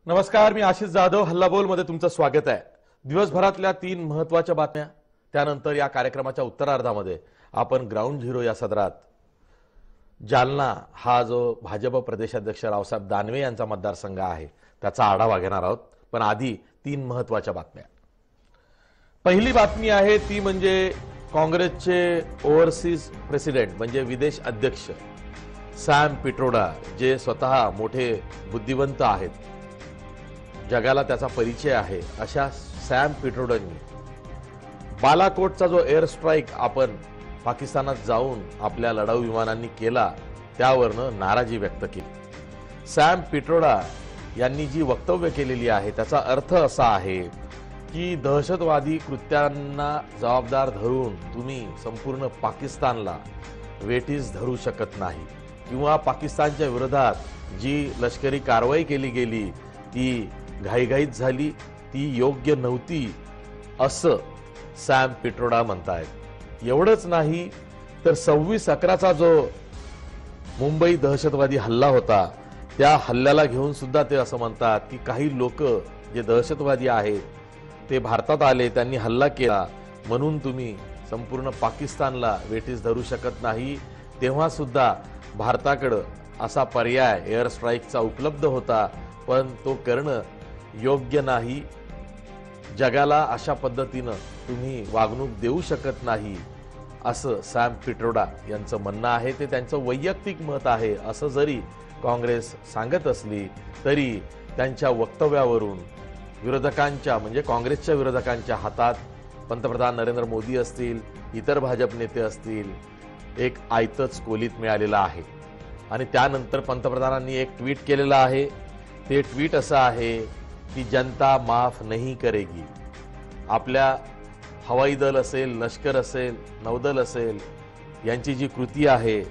नमस्कार, मी आशिष जाधव. हल्लाबोल मध्ये तुमचं स्वागत आहे. दिवसभरातल्या 3 महत्त्वाच्या बातम्या, त्यानंतर या कार्यक्रमाच्या उत्तरार्धामध्ये आपण ग्राउंड झिरो या सदरात जालना हा जो भाजप प्रदेशाध्यक्ष रावसाहेब दानवे यांचा मतदारसंघ आहे त्याचा आढावा घेणार आहोत. पण आधी 3 महत्त्वाच्या बातम्या. पहिली बातमी आहे ती म्हणजे काँग्रेसचे ओव्हरसीज प्रेसिडेंट म्हणजे विदेश अध्यक्ष सॅम पिट्रोडा, जे स्वतः मोठे बुद्धिवंत आहेत, जगाला त्याचा परिचय आहे, अशा सॅम पिट्रोडांनी बालाकोटचा जो एअर स्ट्राईक आपण पाकिस्तानात जाऊन आपल्या लढाऊ विमानांनी केला त्यावरनं नाराजी व्यक्त केली. सॅम पिट्रोडा यांनी जी वक्तव्य केलेली आहे त्याचा अर्थ असा आहे की दहशतवादी कृत्यांना जबाबदार धरून तुम्ही संपूर्ण पाकिस्तानला वेठीस धरू शकत नाही, किंवा पाकिस्तानच्या विरोधात जी लष्करी कारवाई केली गेली ती घाईघाईत झाली, ती योग्य नव्हती, असं सॅम पिट्रोडा म्हणतायत. एवढंच नाही तर 26/11चा जो मुंबई दहशतवादी हल्ला होता त्या हल्ल्याला घेऊन सुद्धा ते असं म्हणतात की काही लोक जे दहशतवादी आहेत ते भारतात आले, त्यांनी हल्ला केला, म्हणून तुम्ही संपूर्ण पाकिस्तानला वेठीस धरू शकत नाही. तेव्हा सुद्धा भारताकडे असा पर्याय एअर स्ट्राईकचा उपलब्ध होता, पण तो करणं योग्य नाही. जगाला अशा पद्धतीनं तुम्ही वागणूक देऊ शकत नाही, असं सॅम पिट्रोडा यांचं म्हणणं आहे. ते त्यांचं वैयक्तिक मत आहे असं जरी काँग्रेस सांगत असली तरी त्यांच्या वक्तव्यावरून विरोधकांच्या म्हणजे काँग्रेसच्या विरोधकांच्या हातात पंतप्रधान नरेंद्र मोदी असतील, इतर भाजप नेते असतील, एक आयतच कोलीत मिळालेला आहे. आणि त्यानंतर पंतप्रधानांनी एक ट्विट केलेलं आहे. ते ट्विट असं आहे की जनता माफ नहीं करेगी. आपल्या हवाई दल असेल, लष्कर असेल, नौदल असेल, यांची जी कृती आहे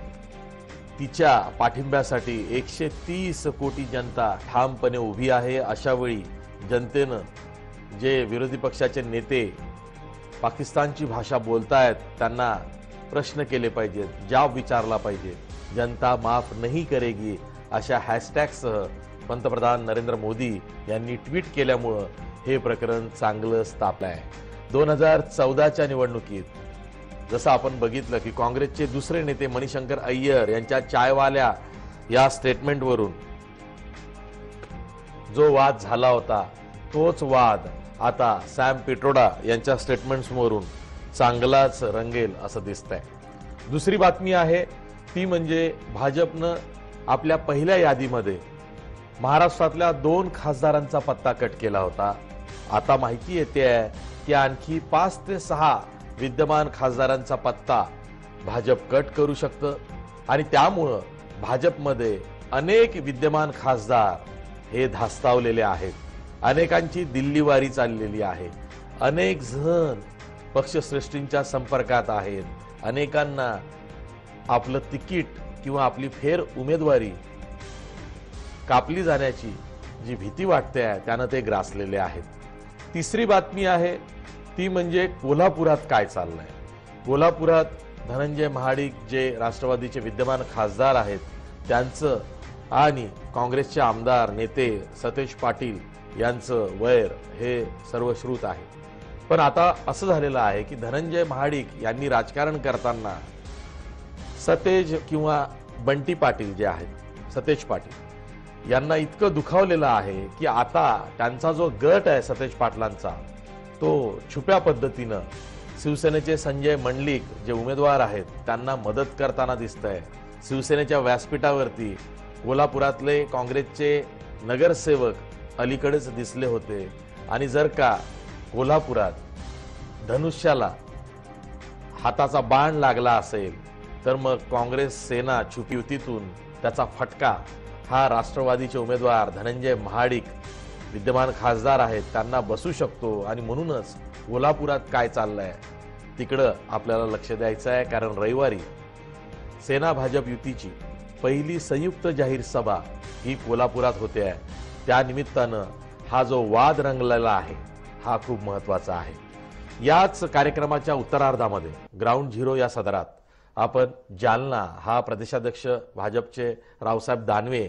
तिच्या पाठिंब्यासाठी 130 कोटी जनता ठामपणे उभी आहे. अशा वेळी जनतेनं जे विरोधी पक्षाचे नेते पाकिस्तानची भाषा बोलतायत त्यांना प्रश्न केले पाहिजेत, जाब विचारला पाहिजे. जनता माफ नहीं करेगी अशा हॅशटॅगसह पंतप्रधान नरेंद्र मोदी यांनी ट्विट केल्यामुळं हे प्रकरण चांगलंच तापलं आहे. 2014च्या निवडणुकीत जसं आपण बघितलं की काँग्रेसचे दुसरे नेते मणिशंकर अय्यर यांच्या चायवाल्या या स्टेटमेंटवरून जो वाद झाला होता तोच वाद आता सॅम पिट्रोडा यांच्या स्टेटमेंट्सवरून चांगलाच रंगेल असं दिसतंय. दुसरी बातमी आहे ती म्हणजे भाजपनं आपल्या पहिल्या यादीमध्ये महाराष्ट्रातल्या 2 खासदारांचा पत्ता कट केला होता. आता माहिती येते आहे की आणखी 5 ते 6 विद्यमान खासदारांचा पत्ता भाजप कट करू शकतं आणि त्यामुळं भाजपमध्ये अनेक विद्यमान खासदार हे धास्तावलेले आहेत. अनेकांची दिल्लीवारी चाललेली आहे. अनेक जण पक्षश्रेष्ठींच्या संपर्कात आहेत. अनेकांना आपलं तिकीट किंवा आपली फेर उमेदवारी कापली जाण्याची जी भीती वाटते आहे त्यानं ते ग्रासलेले आहेत. तिसरी बातमी आहे ती म्हणजे कोल्हापुरात काय चाललंय. कोल्हापुरात धनंजय महाडिक जे राष्ट्रवादीचे विद्यमान खासदार आहेत त्यांचं आणि काँग्रेसचे आमदार नेते सतेज पाटील यांचं वैर हे सर्वश्रुत आहे. पण आता असं झालेलं आहे की धनंजय महाडिक यांनी राजकारण करताना सतेज किंवा बंटी पाटील जे आहेत, सतेज पाटील यांना इतकं दुखावलेलं आहे की आता त्यांचा जो गट आहे सतेज पाटलांचा तो छुप्या पद्धतीनं शिवसेनेचे संजय मंडलिक जे उमेदवार आहेत त्यांना मदत करताना दिसतंय. शिवसेनेच्या व्यासपीठावरती कोल्हापुरातले काँग्रेसचे नगरसेवक अलीकडेच दिसले होते. आणि जर का कोल्हापुरात धनुष्याला हाताचा बाण लागला असेल तर मग काँग्रेस सेना छुपी युतीतून त्याचा फटका हा राष्ट्रवादीचे उमेदवार धनंजय महाडिक विद्यमान खासदार आहेत त्यांना बसू शकतो. आणि म्हणूनच कोल्हापुरात काय चाललंय तिकडं आपल्याला लक्ष द्यायचं आहे. कारण रविवारी सेना भाजप युतीची पहिली संयुक्त जाहीर सभा ही कोल्हापुरात होते आहे. त्या निमित्तानं हा जो वाद रंगलेला आहे हा खूप महत्त्वाचा आहे. याच कार्यक्रमाच्या उत्तरार्धामध्ये ग्राउंड झिरो या सदरात आपण जालना हा प्रदेशाध्यक्ष भाजपचे रावसाहेब दानवे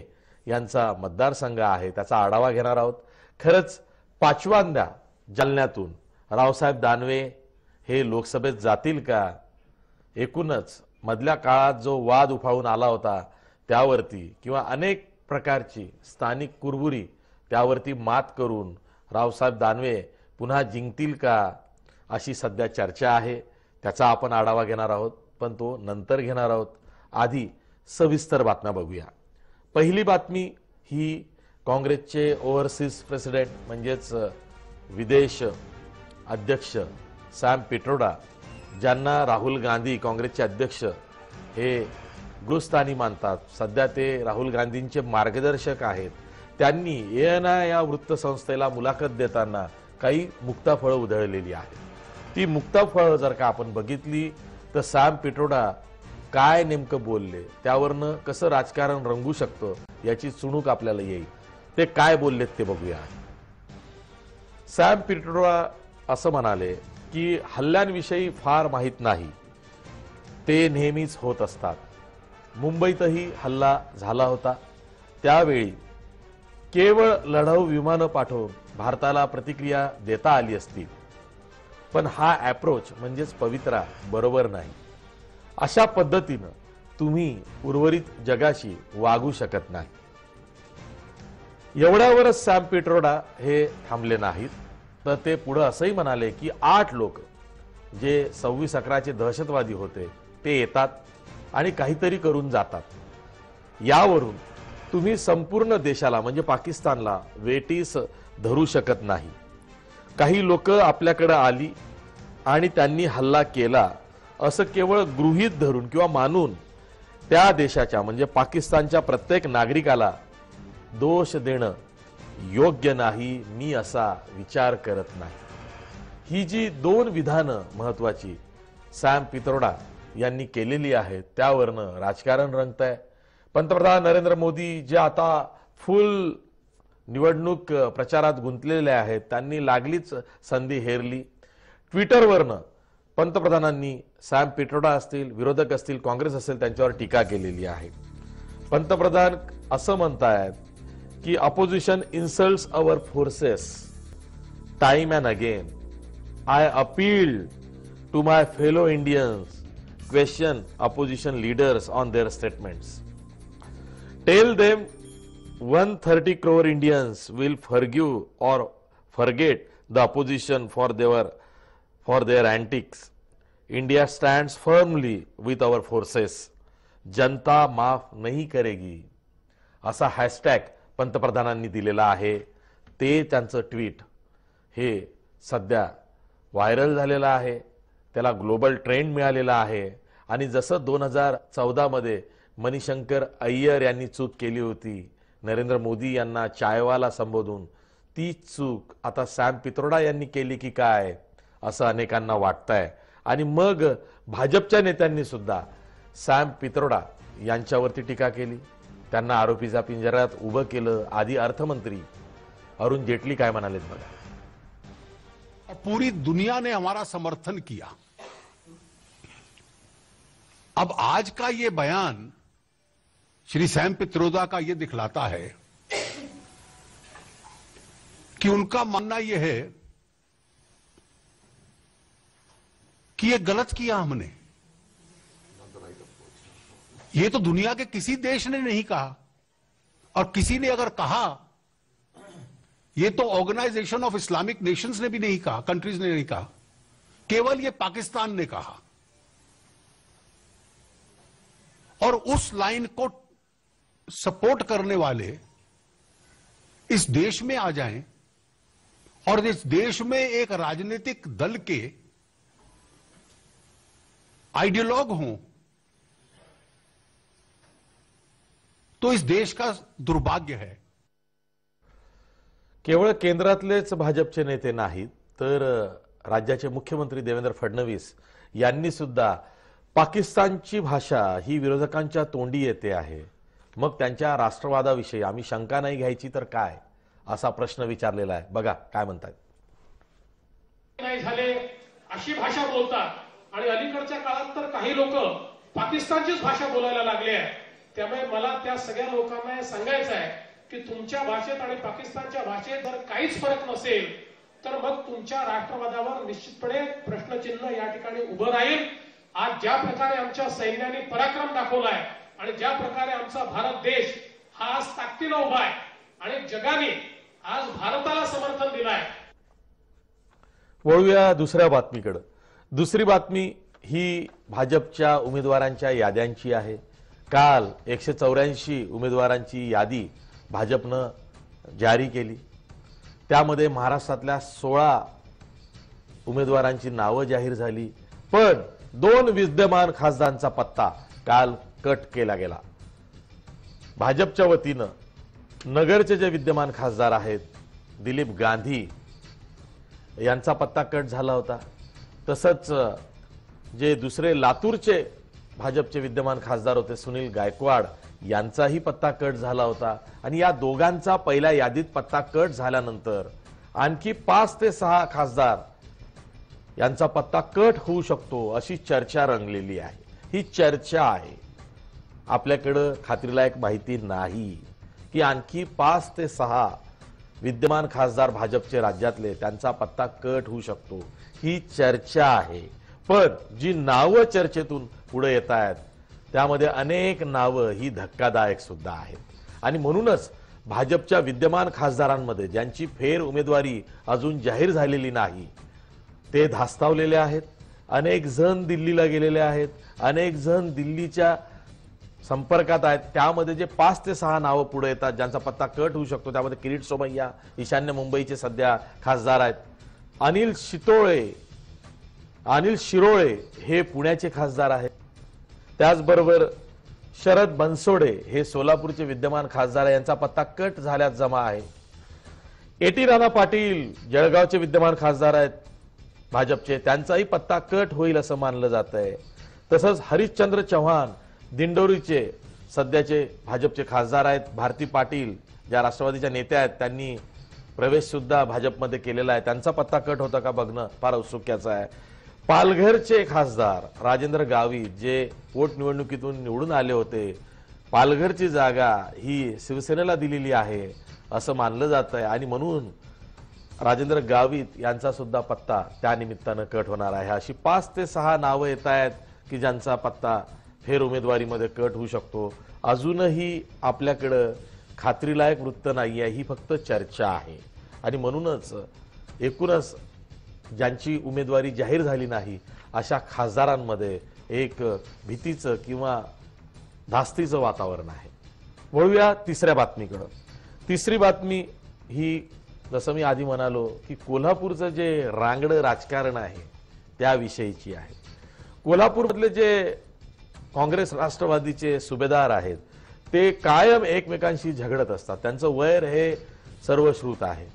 यांचा मतदारसंघ आहे, त्याचा आढावा घेणार आहोत. खरंच पाचव्यांदा जालन्यातून रावसाहेब दानवे हे लोकसभेत जातील का? एकूणच मधल्या काळात जो वाद उफाळून आला होता त्यावरती किंवा अनेक प्रकारची स्थानिक कुरबुरी त्यावरती मात करून रावसाहेब दानवे पुन्हा जिंकतील का, अशी सध्या चर्चा आहे. त्याचा आपण आढावा घेणार आहोत, पण तो नंतर घेणार आहोत. आधी सविस्तर बातम्या बघूया. पहिली बातमी ही काँग्रेसचे ओव्हरसीज प्रेसिडेंट म्हणजेच विदेश अध्यक्ष सॅम पिट्रोडा, ज्यांना राहुल गांधी काँग्रेसचे अध्यक्ष हे गुरुस्थानी मानतात, सध्या ते राहुल गांधींचे मार्गदर्शक आहेत, त्यांनी एएनआय या वृत्तसंस्थेला मुलाखत देताना काही मुक्ताफळं उधळलेली आहेत. ती मुक्ताफळं जर का आपण बघितली तर सॅम पिट्रोडा काय नेमकं बोलले, त्यावरनं कसं राजकारण रंगू शकतं याची चुणूक आपल्याला येईल. ते काय बोललेत ते बघूया. सॅम पिट्रोडा असं म्हणाले की हल्ल्यांविषयी फार माहीत नाही, ते नेहमीच होत असतात. मुंबईतही हल्ला झाला होता, त्यावेळी केवळ लढाऊ विमानं पाठवून भारताला प्रतिक्रिया देता आली असती, पण हा अप्रोच म्हणजेच पवित्रा बरोबर नाही. अशा पद्धतीनं तुम्ही उर्वरित जगाशी वागू शकत नाही. एवढ्यावरच सॅम पिट्रोडा हे थांबले नाहीत, तर ते पुढे असंही म्हणाले की 8 लोक जे 26/11चे दहशतवादी होते ते येतात आणि काहीतरी करून जातात. यावरून तुम्ही संपूर्ण देशाला म्हणजे पाकिस्तानला वेटीस धरू शकत नाही. काही लोक आपल्याकडे आली आणि त्यांनी हल्ला केला असं केवळ गृहीत धरून किंवा मानून त्या देशाच्या म्हणजे पाकिस्तानच्या प्रत्येक नागरिकाला दोष देणं योग्य नाही, मी असा विचार करत नाही. ही जी 2 विधानं महत्वाची सॅम पित्रोडा यांनी केलेली आहेत त्यावरनं राजकारण रंगतंय. पंतप्रधान नरेंद्र मोदी जे आता फुल निवडणूक प्रचारात गुंतलेले आहेत, त्यांनी लागलीच संधी हेरली. ट्विटरवरनं पंतप्रधानांनी सॅम पिट्रोडा असतील, विरोधक असतील, काँग्रेस असेल त्यांच्यावर टीका केलेली आहे. पंतप्रधान असं म्हणतायत की opposition insults our forces time and again. I appeal to my fellow Indians, question opposition leaders on their statements. Tell them 130 crore Indians will forgive or forget the opposition for their antics. India stands firmly with our forces. जनता माफ नहीं करेगी, असा hashtag पंतप्रधानांनी दिलेला आहे. ते त्यांचं ट्विट हे सध्या व्हायरल झालेलं आहे, त्याला ग्लोबल ट्रेंड मिळालेला आहे. आणि जसं 2014 मध्ये मणिशंकर अय्यर यांनी चूक केली होती नरेंद्र मोदी यांना चायवाला संबोधून, ती चूक आता सॅम पित्रोडा यांनी केली की काय असं अनेकांना वाटतंय. आणि मग भाजपच्या नेत्यांनी सुद्धा सॅम पित्रोडा यांच्यावरती टीका केली, त्यांना आरोपीच्या पिंजऱ्यात उभं केलं. आधी अर्थमंत्री अरुण जेटली काय म्हणालेत बघा. पूरी दुनिया ने हमारा समर्थन किया. अब आज का ये बयान श्री सैम पित्रोदा का ये दिखलाता है कि उनका मानना यह है कि ये गलत किया हमने. ये तो दुनिया के किसी देश ने नहीं कहा, और किसी ने अगर कहा ये तो ऑर्गेनाइजेशन ऑफ इस्लामिक नेशंस ने भी नहीं कहा, कंट्रीज ने नहीं कहा, केवल ये पाकिस्तान ने कहा. और उस लाइन को सपोर्ट करने वाले इस देश में आ जाएं और इस देश में एक राजनीतिक दल के आइडियोलॉग हों, तो इस देश का दुर्भाग्य है. केवळ केंद्रातलेच भाजपचे नेते नाहीत, तर राज्याचे मुख्यमंत्री देवेंद्र फडणवीस यांनी सुद्धा पाकिस्तानची भाषा ही विरोधकांच्या तोंडी येते आहे, मग त्यांच्या राष्ट्रवादाविषयी आम्ही शंका नाही घ्यायची तर काय, असा प्रश्न विचारलेला आहे. बघा काय म्हणतात. नाही झाले अशी भाषा बोलतात आणि अलीकडच्या काळात तर काही लोक पाकिस्तानचीच भाषा बोलायला लागले आहेत. त्यामुळे मला त्या सगळ्या लोकांना हे सांगायचं आहे की तुमच्या भाषेत आणि पाकिस्तानच्या भाषेत जर काहीच फरक नसेल तर मग तुमच्या राष्ट्रवादावर निश्चितपणे प्रश्नचिन्ह या ठिकाणी उभं राहील. आज ज्या प्रकारे आमच्या सैन्याने पराक्रम दाखवलाय आणि ज्या प्रकारे आमचा भारत देश हा आज ताकदीनं उभा आहे आणि जगाने आज भारताला समर्थन दिलंय. वळूया दुसऱ्या बातमीकडे. दुसरी बातमी ही भाजपच्या उमेदवारांच्या याद्यांची आहे. काल 184 उमेदवारांची यादी भाजपनं जारी केली. त्यामध्ये महाराष्ट्रातल्या 16 उमेदवारांची नावं जाहीर झाली, पण 2 विद्यमान खासदारांचा पत्ता काल कट केला गेला. भाजपच्या वतीनं नगरचे जे विद्यमान खासदार आहेत दिलीप गांधी यांचा पत्ता कट झाला होता. तसंच जे दुसरे लातूरचे भाजपचे विद्यमान खासदार होते सुनील गायकवाड यांचाही पत्ता कट झाला होता. आणि या दोघांचा पहिल्या यादीत पत्ता कट झाल्यानंतर आणखी 5 ते 6 खासदार यांचा पत्ता कट होऊ शकतो अशी चर्चा रंगलेली आहे. ही चर्चा आहे, आपल्याकडे खात्रीलायक माहिती नाही की आणखी 5 ते 6 विद्यमान खासदार भाजपचे राज्यातले त्यांचा पत्ता कट होऊ शकतो. ही चर्चा आहे, पण जी नावं चर्चेतून पुढे येत आहेत त्यामध्ये अनेक नावं ही धक्कादायक सुद्धा आहेत. आणि म्हणूनच भाजपच्या विद्यमान खासदारांमध्ये ज्यांची फेर उमेदवारी अजून जाहीर झालेली नाही ते धास्तावलेले आहेत. अनेक जण दिल्लीला गेलेले आहेत, अनेक जण दिल्लीच्या संपर्कात आहेत. त्यामध्ये जे 5 ते 6 नावं पुढे येतात ज्यांचा पत्ता कट होऊ शकतो त्यामध्ये किरीट सोमय्या ईशान्य मुंबईचे सध्या खासदार आहेत. अनिल शिरोळे हे पुण्याचे खासदार आहेत. त्याचबरोबर शरद बनसोडे हे सोलापूरचे विद्यमान खासदार आहे, यांचा पत्ता कट झाल्यात जमा आहे. एटी राणा पाटील जळगावचे विद्यमान खासदार आहेत भाजपचे, त्यांचाही पत्ता कट होईल असं मानलं जात आहे. तसंच हरिश्चंद्र चव्हाण दिंडोरीचे सध्याचे भाजपचे खासदार आहेत. भारती पाटील ज्या राष्ट्रवादीच्या नेत्या आहेत त्यांनी प्रवेश सुद्धा भाजपमध्ये केलेला आहे, त्यांचा पत्ता कट होता का बघणं फार उत्सुक्याचं आहे. पालघरचे खासदार राजेंद्र गावित जे पोटनिवडणुकीतून निवडून आले होते, पालघरची जागा ही शिवसेनेला दिलेली आहे असं मानलं जात आहे आणि म्हणून राजेंद्र गावित यांचा सुद्धा पत्ता त्या निमित्तानं कट होणार आहे. अशी 5 ते 6 नावं येत आहेत की ज्यांचा पत्ता फेर उमेदवारीमध्ये कट होऊ शकतो. अजूनही आपल्याकडं खात्रीलायक वृत्त नाही आहे, ही फक्त चर्चा आहे. आणि म्हणूनच एकूणच ज्यांची उमेदवारी जाहीर झाली नाही अशा खासदारांमध्ये एक भीतीचं किंवा धास्तीचं वातावरण आहे. वळूया तिसऱ्या बातमीकडे. तिसरी बातमी ही जसं मी आधी म्हणालो की कोल्हापूरचं जे रांगडं राजकारण आहे त्याविषयीची आहे. कोल्हापूरमधले जे काँग्रेस राष्ट्रवादीचे सुभेदार आहेत ते कायम एकमेकांशी झगडत असतात. त्यांचं वैर हे सर्वश्रुत आहे.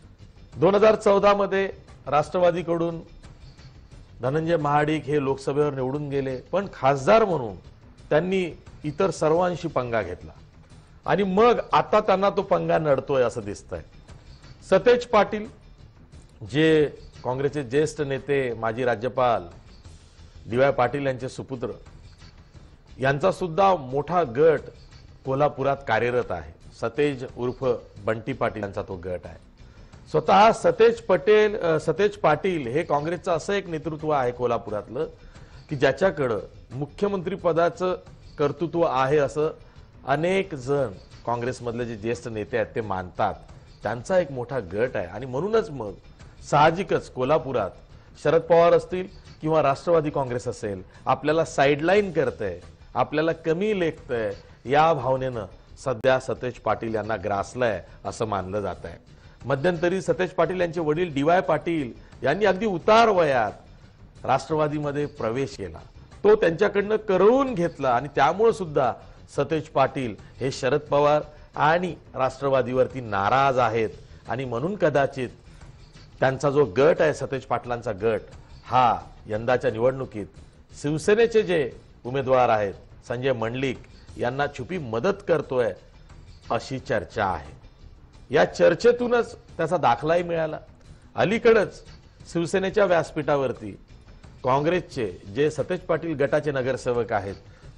2014 मध्ये राष्ट्रवादीकडून धनंजय महाडिक हे लोकसभेवर निवडून गेले, पण खासदार म्हणून त्यांनी इतर सर्वांशी पंगा घेतला आणि मग आता त्यांना तो पंगा नडतोय असं दिसतंय. सतेज पाटील जे काँग्रेसचे ज्येष्ठ नेते माजी राज्यपाल डी.वाय. पाटील यांचे सुपुत्र यांचा सुद्धा मोठा गट कोल्हापुरात कार्यरत आहे. सतेज उर्फ बंटी पाटील यांचा तो गट आहे. स्वतः सतेज पाटील हे काँग्रेसचं असं एक नेतृत्व आहे कोल्हापुरातलं की ज्याच्याकडं मुख्यमंत्री पदाचं कर्तृत्व आहे असं अनेक जण काँग्रेसमधले जे ज्येष्ठ नेते आहेत ते मानतात. त्यांचा एक मोठा गट आहे आणि म्हणूनच मग साहजिकच कोल्हापुरात शरद पवार असतील किंवा राष्ट्रवादी काँग्रेस असेल आपल्याला साईडलाईन करतंय, आपल्याला कमी लेखतंय या भावनेनं सध्या सतेज पाटील यांना ग्रासलंय असं मानलं जात आहे. मध्यंतरी सतेज पाटील यांचे वडील डी.वाय. पाटील यांनी अगदी उतार वयात राष्ट्रवादीमध्ये प्रवेश केला. तो त्यांच्याकडनं करवून घेतला आणि त्यामुळे सुद्धा सतेज पाटील हे शरद पवार आणि राष्ट्रवादीवरती नाराज आहेत आणि म्हणून कदाचित त्यांचा जो गट आहे सतेज पाटलांचा गट हा यंदाच्या निवडणुकीत शिवसेनेचे जे उमेदवार आहेत संजय मंडलिक यांना छुपी मदत करतोय अशी चर्चा आहे. या चर्चेतूनच त्याचा दाखलाही मिळाला. अलीकडेच शिवसेनेच्या व्यासपीठावरती काँग्रेसचे जे सतेज पाटील गटाचे नगरसेवक आहेत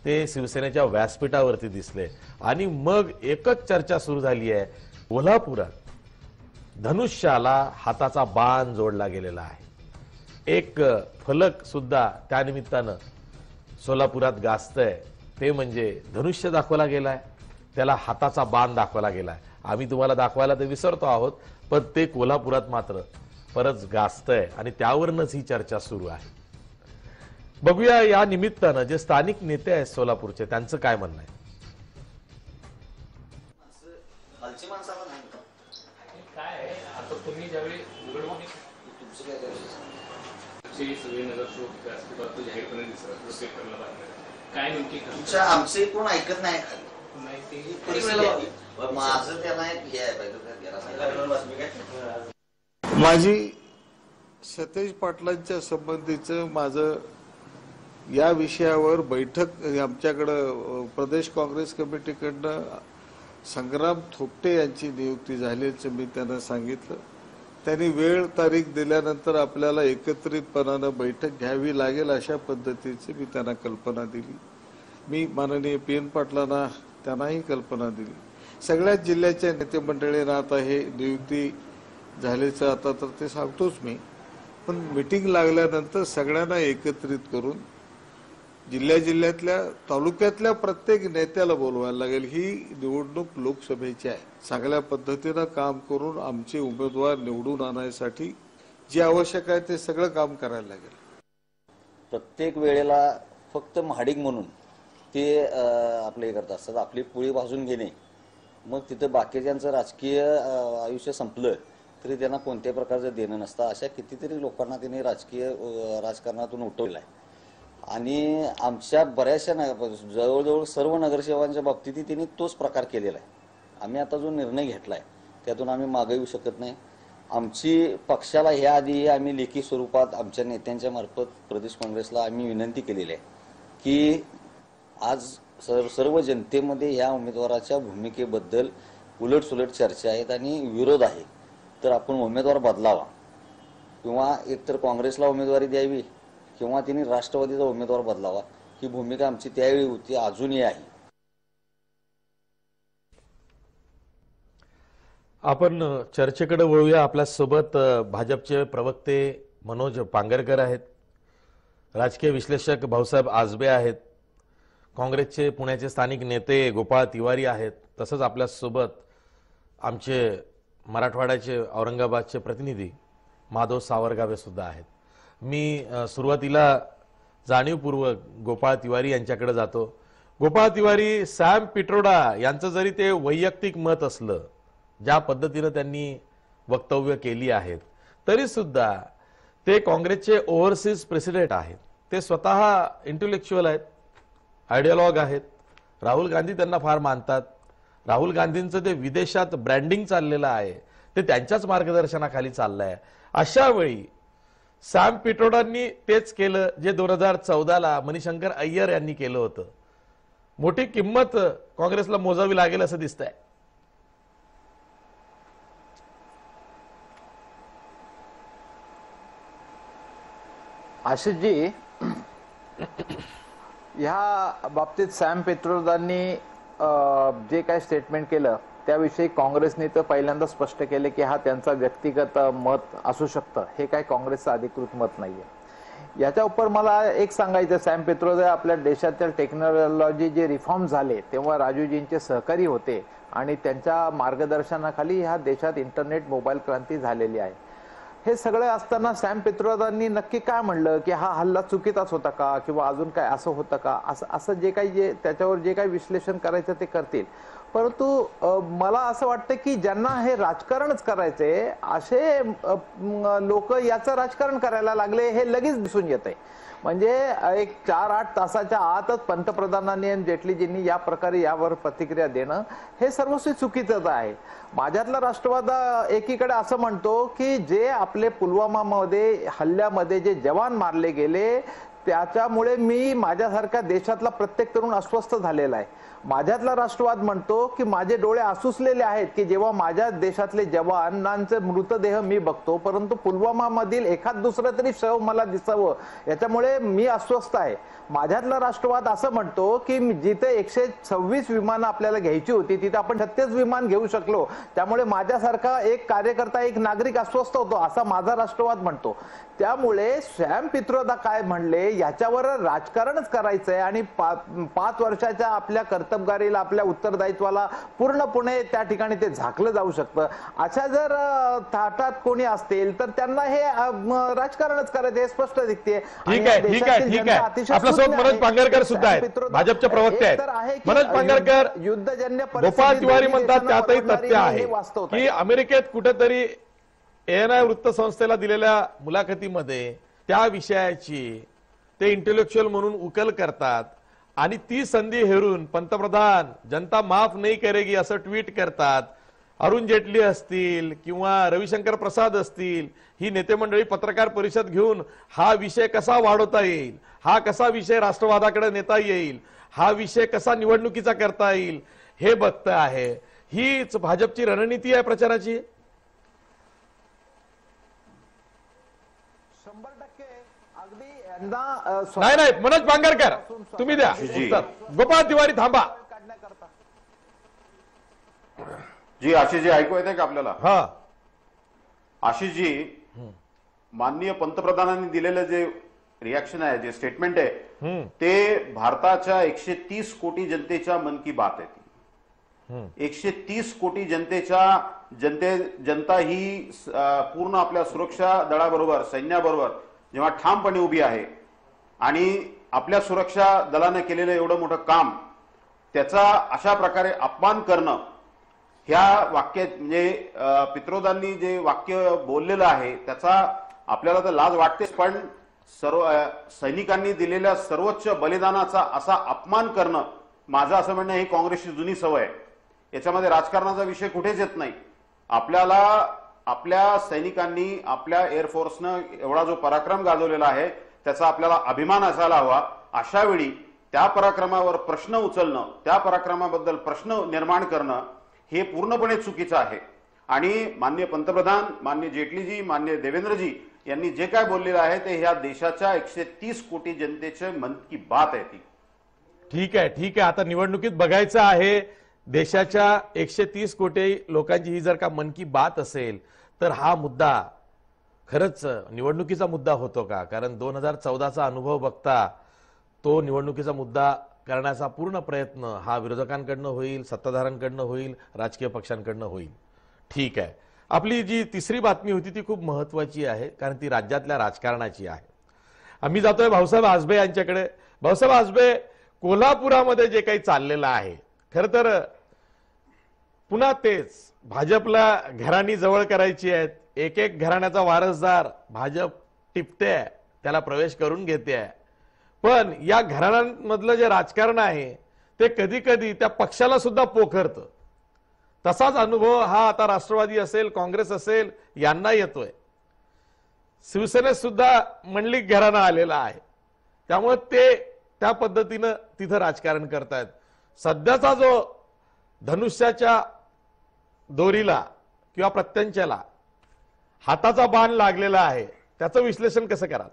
ते शिवसेनेच्या व्यासपीठावरती दिसले आणि मग एकच चर्चा सुरू झाली आहे, कोल्हापुरात धनुष्याला हाताचा बाण जोडला गेलेला आहे. एक फलक सुद्धा त्यानिमित्तानं सोलापुरात गाजतंय, ते म्हणजे धनुष्य दाखवला गेलाय, त्याला हाताचा बाण दाखवला गेलाय. आम्ही तुम्हाला दाखवायला तर विसरतो आहोत, पण ते कोल्हापुरात मात्र परत गाजतंय आणि त्यावरूनच ही चर्चा सुरू आहे. बघूया या निमित्तानं जे स्थानिक नेते आहेत सोलापूरचे, त्यांचं काय म्हणणं आहे. काय आहे आता तुम्ही ज्यावेळी निवडणूक सगळे नगरसेवक व्यासपीठावर जाहीरपणे दिसत काय नेमकी आमचे कोण ऐकत नाही. माझं त्याला माझी सतेज पाटलांच्या संबंधीचं माझं या विषयावर बैठक आमच्याकडं प्रदेश काँग्रेस कमिटीकडनं संग्राम थोपटे यांची नियुक्ती झाल्याचं मी त्यांना सांगितलं. त्यांनी वेळ तारीख दिल्यानंतर आपल्याला एकत्रितपणानं बैठक घ्यावी लागेल अशा पद्धतीची मी त्यांना कल्पना दिली. मी माननीय पी.एन. पाटलांना त्यांनाही कल्पना दिली. सगळ्याच जिल्ह्याच्या नेते मंडळींना आता हे नियुक्ती झाल्याचं आता तर ते सांगतोच मी, पण मीटिंग लागल्यानंतर सगळ्यांना एकत्रित करून जिल्ह्यातल्या तालुक्यातल्या प्रत्येक नेत्याला बोलवायला लागेल. ही निवडणूक लोकसभेची आहे. चांगल्या पद्धतीनं काम करून आमचे उमेदवार निवडून आणण्यासाठी जे आवश्यक आहे ते सगळं काम करायला लागेल. प्रत्येक वेळेला फक्त महाडिक म्हणून ते आपले हे करत असतात, आपली पोळी भाजून घेणे, मग तिथं बाकीच्यांचं राजकीय आयुष्य संपलं तरी त्यांना कोणत्याही प्रकारचं देणं नसतं. अशा कितीतरी लोकांना त्यांनी राजकारणातून उठवलं आहे आणि आमच्या बऱ्याचशा जवळजवळ सर्व नगरसेवकांच्या बाबतीत त्यांनी तोच प्रकार केलेला आहे. आम्ही आता जो निर्णय घेतला आहे त्यातून आम्ही मागे येऊ शकत नाही. आमची पक्षाला ह्या आधी आम्ही लेखी स्वरूपात आमच्या नेत्यांच्या मार्फत प्रदेश काँग्रेसला आम्ही विनंती केलेली आहे की आज सर्व जनतेमध्ये ह्या उमेदवाराच्या भूमिकेबद्दल उलटसुलट चर्चा आहेत आणि विरोध आहे, तर आपण उमेदवार बदलावा किंवा एकतर काँग्रेसला उमेदवारी द्यावी किंवा त्यांनी राष्ट्रवादीचा उमेदवार बदलावा. ही भूमिका आमची त्यावेळी होती, अजूनही आहे. आपण चर्चेकडे वळूया. आपल्यासोबत भाजपचे प्रवक्ते मनोज पांगरकर आहेत, राजकीय विश्लेषक भाऊसाहेब आजबे आहेत, काँग्रेसचे पुण्याचे स्थानिक नेते गोपाळ तिवारी आहेत, तसंच आपल्यासोबत आमचे मराठवाड्याचे औरंगाबादचे प्रतिनिधी माधव सावरगावे सुद्धा आहेत. मी सुरुवातीला जाणीवपूर्वक गोपाळ तिवारी यांच्याकडे जातो. गोपाळ तिवारी, सॅम पिट्रोडा यांचं जरी ते वैयक्तिक मत असलं, ज्या पद्धतीनं त्यांनी वक्तव्य केली आहेत, तरी सुद्धा ते काँग्रेसचे ओव्हरसीज प्रेसिडेंट आहेत. ते स्वतः इंटेलेक्च्युअल आहेत, आयडियोलॉग आहेत. राहुल गांधी त्यांना फार मानतात. राहुल गांधींचं ते विदेशात ब्रँडिंग चाललेलं आहे, ते त्यांच्याच मार्गदर्शनाखाली चाललं आहे. अशा वेळी सॅम पिट्रोडांनी तेच केलं जे 2014ला मणिशंकर अय्यर यांनी केलं होतं. मोठी किंमत काँग्रेसला मोजावी लागेल असं दिसतंय. आशिषजी, ह्या बाबतीत सॅम पित्रोदांनी जे काही स्टेटमेंट केलं त्याविषयी काँग्रेसने तर पहिल्यांदा स्पष्ट केले की हा त्यांचा व्यक्तिगत मत असू शकतं, हे काही काँग्रेसचं अधिकृत मत नाहीये. याच्या उपर मला एक सांगायचं, सॅम पित्रोदा आपल्या देशातील टेक्नॉलॉजी जे रिफॉर्म झाले तेव्हा राजूजींचे सहकारी होते आणि त्यांच्या मार्गदर्शनाखाली ह्या देशात इंटरनेट मोबाईल क्रांती झालेली आहे. हे सगळं असताना सॅम पित्रोदांनी नक्की काय म्हणलं की हा हल्ला चुकीचाच होता का किंवा अजून काय असं होतं का, असं जे काही त्याच्यावर जे काही विश्लेषण करायचं ते करतील. परंतु मला असं वाटतं की ज्यांना हे राजकारणच करायचे असे लोक याचं राजकारण करायला लागले हे लगेच दिसून येते. म्हणजे एक 4-8 तासाच्या आतच पंतप्रधानांनी आणि जेटलीजींनी या प्रकारे यावर प्रतिक्रिया देणं हे सर्वस्वी चुकीचंच आहे. माझ्यातला राष्ट्रवाद एकीकडे असं म्हणतो की जे आपले पुलवामामध्ये हल्ल्यामध्ये जे जवान मारले गेले त्याच्यामुळे मी माझ्यासारख्या देशातला प्रत्येक तरुण अस्वस्थ झालेला आहे. माझ्यातला राष्ट्रवाद म्हणतो की माझे डोळे आसुसलेले आहेत की जेव्हा माझ्या देशातले जवानांचे मृतदेह मी बघतो, परंतु पुलवामा मधील एखाद दुसरं तरी शव मला दिसावं, याच्यामुळे मी अस्वस्थ आहे. माझ्यातला राष्ट्रवाद असं म्हणतो की जिथे 126 विमानं आपल्याला घ्यायची होती तिथे आपण 36 विमान घेऊ शकलो, त्यामुळे माझ्यासारखा एक कार्यकर्ता, एक नागरिक अस्वस्थ होतो, असा माझा राष्ट्रवाद म्हणतो. त्यामुळे सॅम पित्रोदा काय म्हणले याच्यावर राजकारणच करायचंय आणि 5 वर्षाच्या आपल्या कर्तबगारीला, आपल्या उत्तरदायित्वाला पूर्णपणे त्या ठिकाणी ते झाकलं जाऊ शकतं. अशा जर थाटात कोणी असतील तर त्यांना हे राजकारणच करायचं हे स्पष्ट दिसते. ठीक आहे, ठीक आहे, ठीक आहे. आपल्यासोबत मनोज पांगरकर सुद्धा आहेत, भाजपचे प्रवक्ते आहेत. मनोज पांगरकर, युद्धजन्य गोपाळ तिवारी म्हणतात त्यातही तथ्य आहे की अमेरिकेत कुठेतरी ANI वृत्तसंस्थेला दिलेल्या मुलाखतीमध्ये त्या विषयाची ते इंटेलेक्च्युअल म्हणून उकल करतात आणि ती संधी हेरून पंतप्रधान जनता माफ नाही करेगी असं ट्विट करतात. अरुण जेटली असतील किंवा रविशंकर प्रसाद असतील, ही नेते मंडळी पत्रकार परिषद घेऊन हा विषय कसा वाढवता येईल, हा कसा विषय राष्ट्रवादाकडे नेता येईल, हा विषय कसा निवडणुकीचा करता येईल हे बघत आहे. हीच भाजपची रणनीती आहे प्रचाराची. 100% अगदी यंदा नाही नाही, मनोज पांगरकर तुम्ही द्या उत्तर. गोपाळ तिवारी थांबा. जी आशिषजी ऐकू येते का आपल्याला? हा आशिषजी, माननीय पंतप्रधानांनी दिलेलं जे रिॲक्शन आहे, जे स्टेटमेंट आहे, ते भारताच्या 130 कोटी जनतेच्या मन की बात आहे. 130 कोटी जनता ही पूर्ण आपल्या सुरक्षा दलाबरोबर, सैन्याबरोबर जेव्हा ठामपणे उभी आहे आणि आपल्या सुरक्षा दलाने केलेलं एवढं मोठं काम, त्याचा अशा प्रकारे अपमान करणं, ह्या वाक्यात म्हणजे पित्रोदांनी जे वाक्य बोललेलं आहे त्याचा आपल्याला तर लाज वाटतेच, पण सर्व सैनिकांनी दिलेल्या सर्वोच्च बलिदानाचा असा अपमान करणं, माझं असं म्हणणं ही काँग्रेसची जुनी सवय आहे. याच्यामध्ये राजकारणाचा विषय कुठेच येत नाही. आपल्याला आपल्या सैनिकांनी, आपल्या एअरफोर्सनं एवढा जो पराक्रम गाजवलेला आहे त्याचा आपल्याला अभिमान असायला हवा. अशा वेळी त्या पराक्रमावर प्रश्न उचलणं, त्या पराक्रमाबद्दल प्रश्न निर्माण करणं हे पूर्णपणे चुकीचं आहे. आणि माननीय पंतप्रधान, माननीय जेटलीजी, माननीय देवेंद्रजी यांनी जे काय बोललेलं आहे ते ह्या देशाच्या 130 कोटी जनतेचे मन की बात आहे ती. ठीक आहे, ठीक आहे. आता निवडणुकीत बघायचं आहे देशाच्या 130 कोटी लोकांची ही जर का मन की बात असेल तर हा मुद्दा खरंच निवडणुकीचा मुद्दा होतो का? कारण 2014चा अनुभव बघता तो निवडणुकीचा मुद्दा करण्याचा पूर्ण प्रयत्न हा विरोधकांकडनं होईल, सत्ताधाऱ्यांकडनं होईल, राजकीय पक्षांकडनं होईल. ठीक आहे. आपली जी तिसरी बातमी होती ती खूप महत्वाची आहे, कारण ती राज्यातल्या राजकारणाची आहे. आम्ही जातोय भाऊसाहेब आजबे यांच्याकडे. भाऊसाहेब आजबे, कोल्हापुरामध्ये जे काही चाललेलं आहे, खर तर पुन्हा तेच भाजपला घराणी जवळ करायची आहेत. एक एक घराण्याचा वारसदार भाजप टिपते, त्याला प्रवेश करून घेते. पण या घराण्यांमधलं जे राजकारण आहे ते कधी कधी त्या पक्षाला सुद्धा पोखरतं. तसाच अनुभव हा आता राष्ट्रवादी असेल, काँग्रेस असेल यांना येतोय. शिवसेनेत सुद्धा मंडलिक घराणा आलेला आहे, त्यामुळे ते त्या पद्धतीनं तिथं राजकारण करतायत. सध्याचा जो धनुष्याच्या दोरीला किंवा प्रत्यंच्याला हाताचा बाण लागलेला आहे त्याचं विश्लेषण कसं कराल?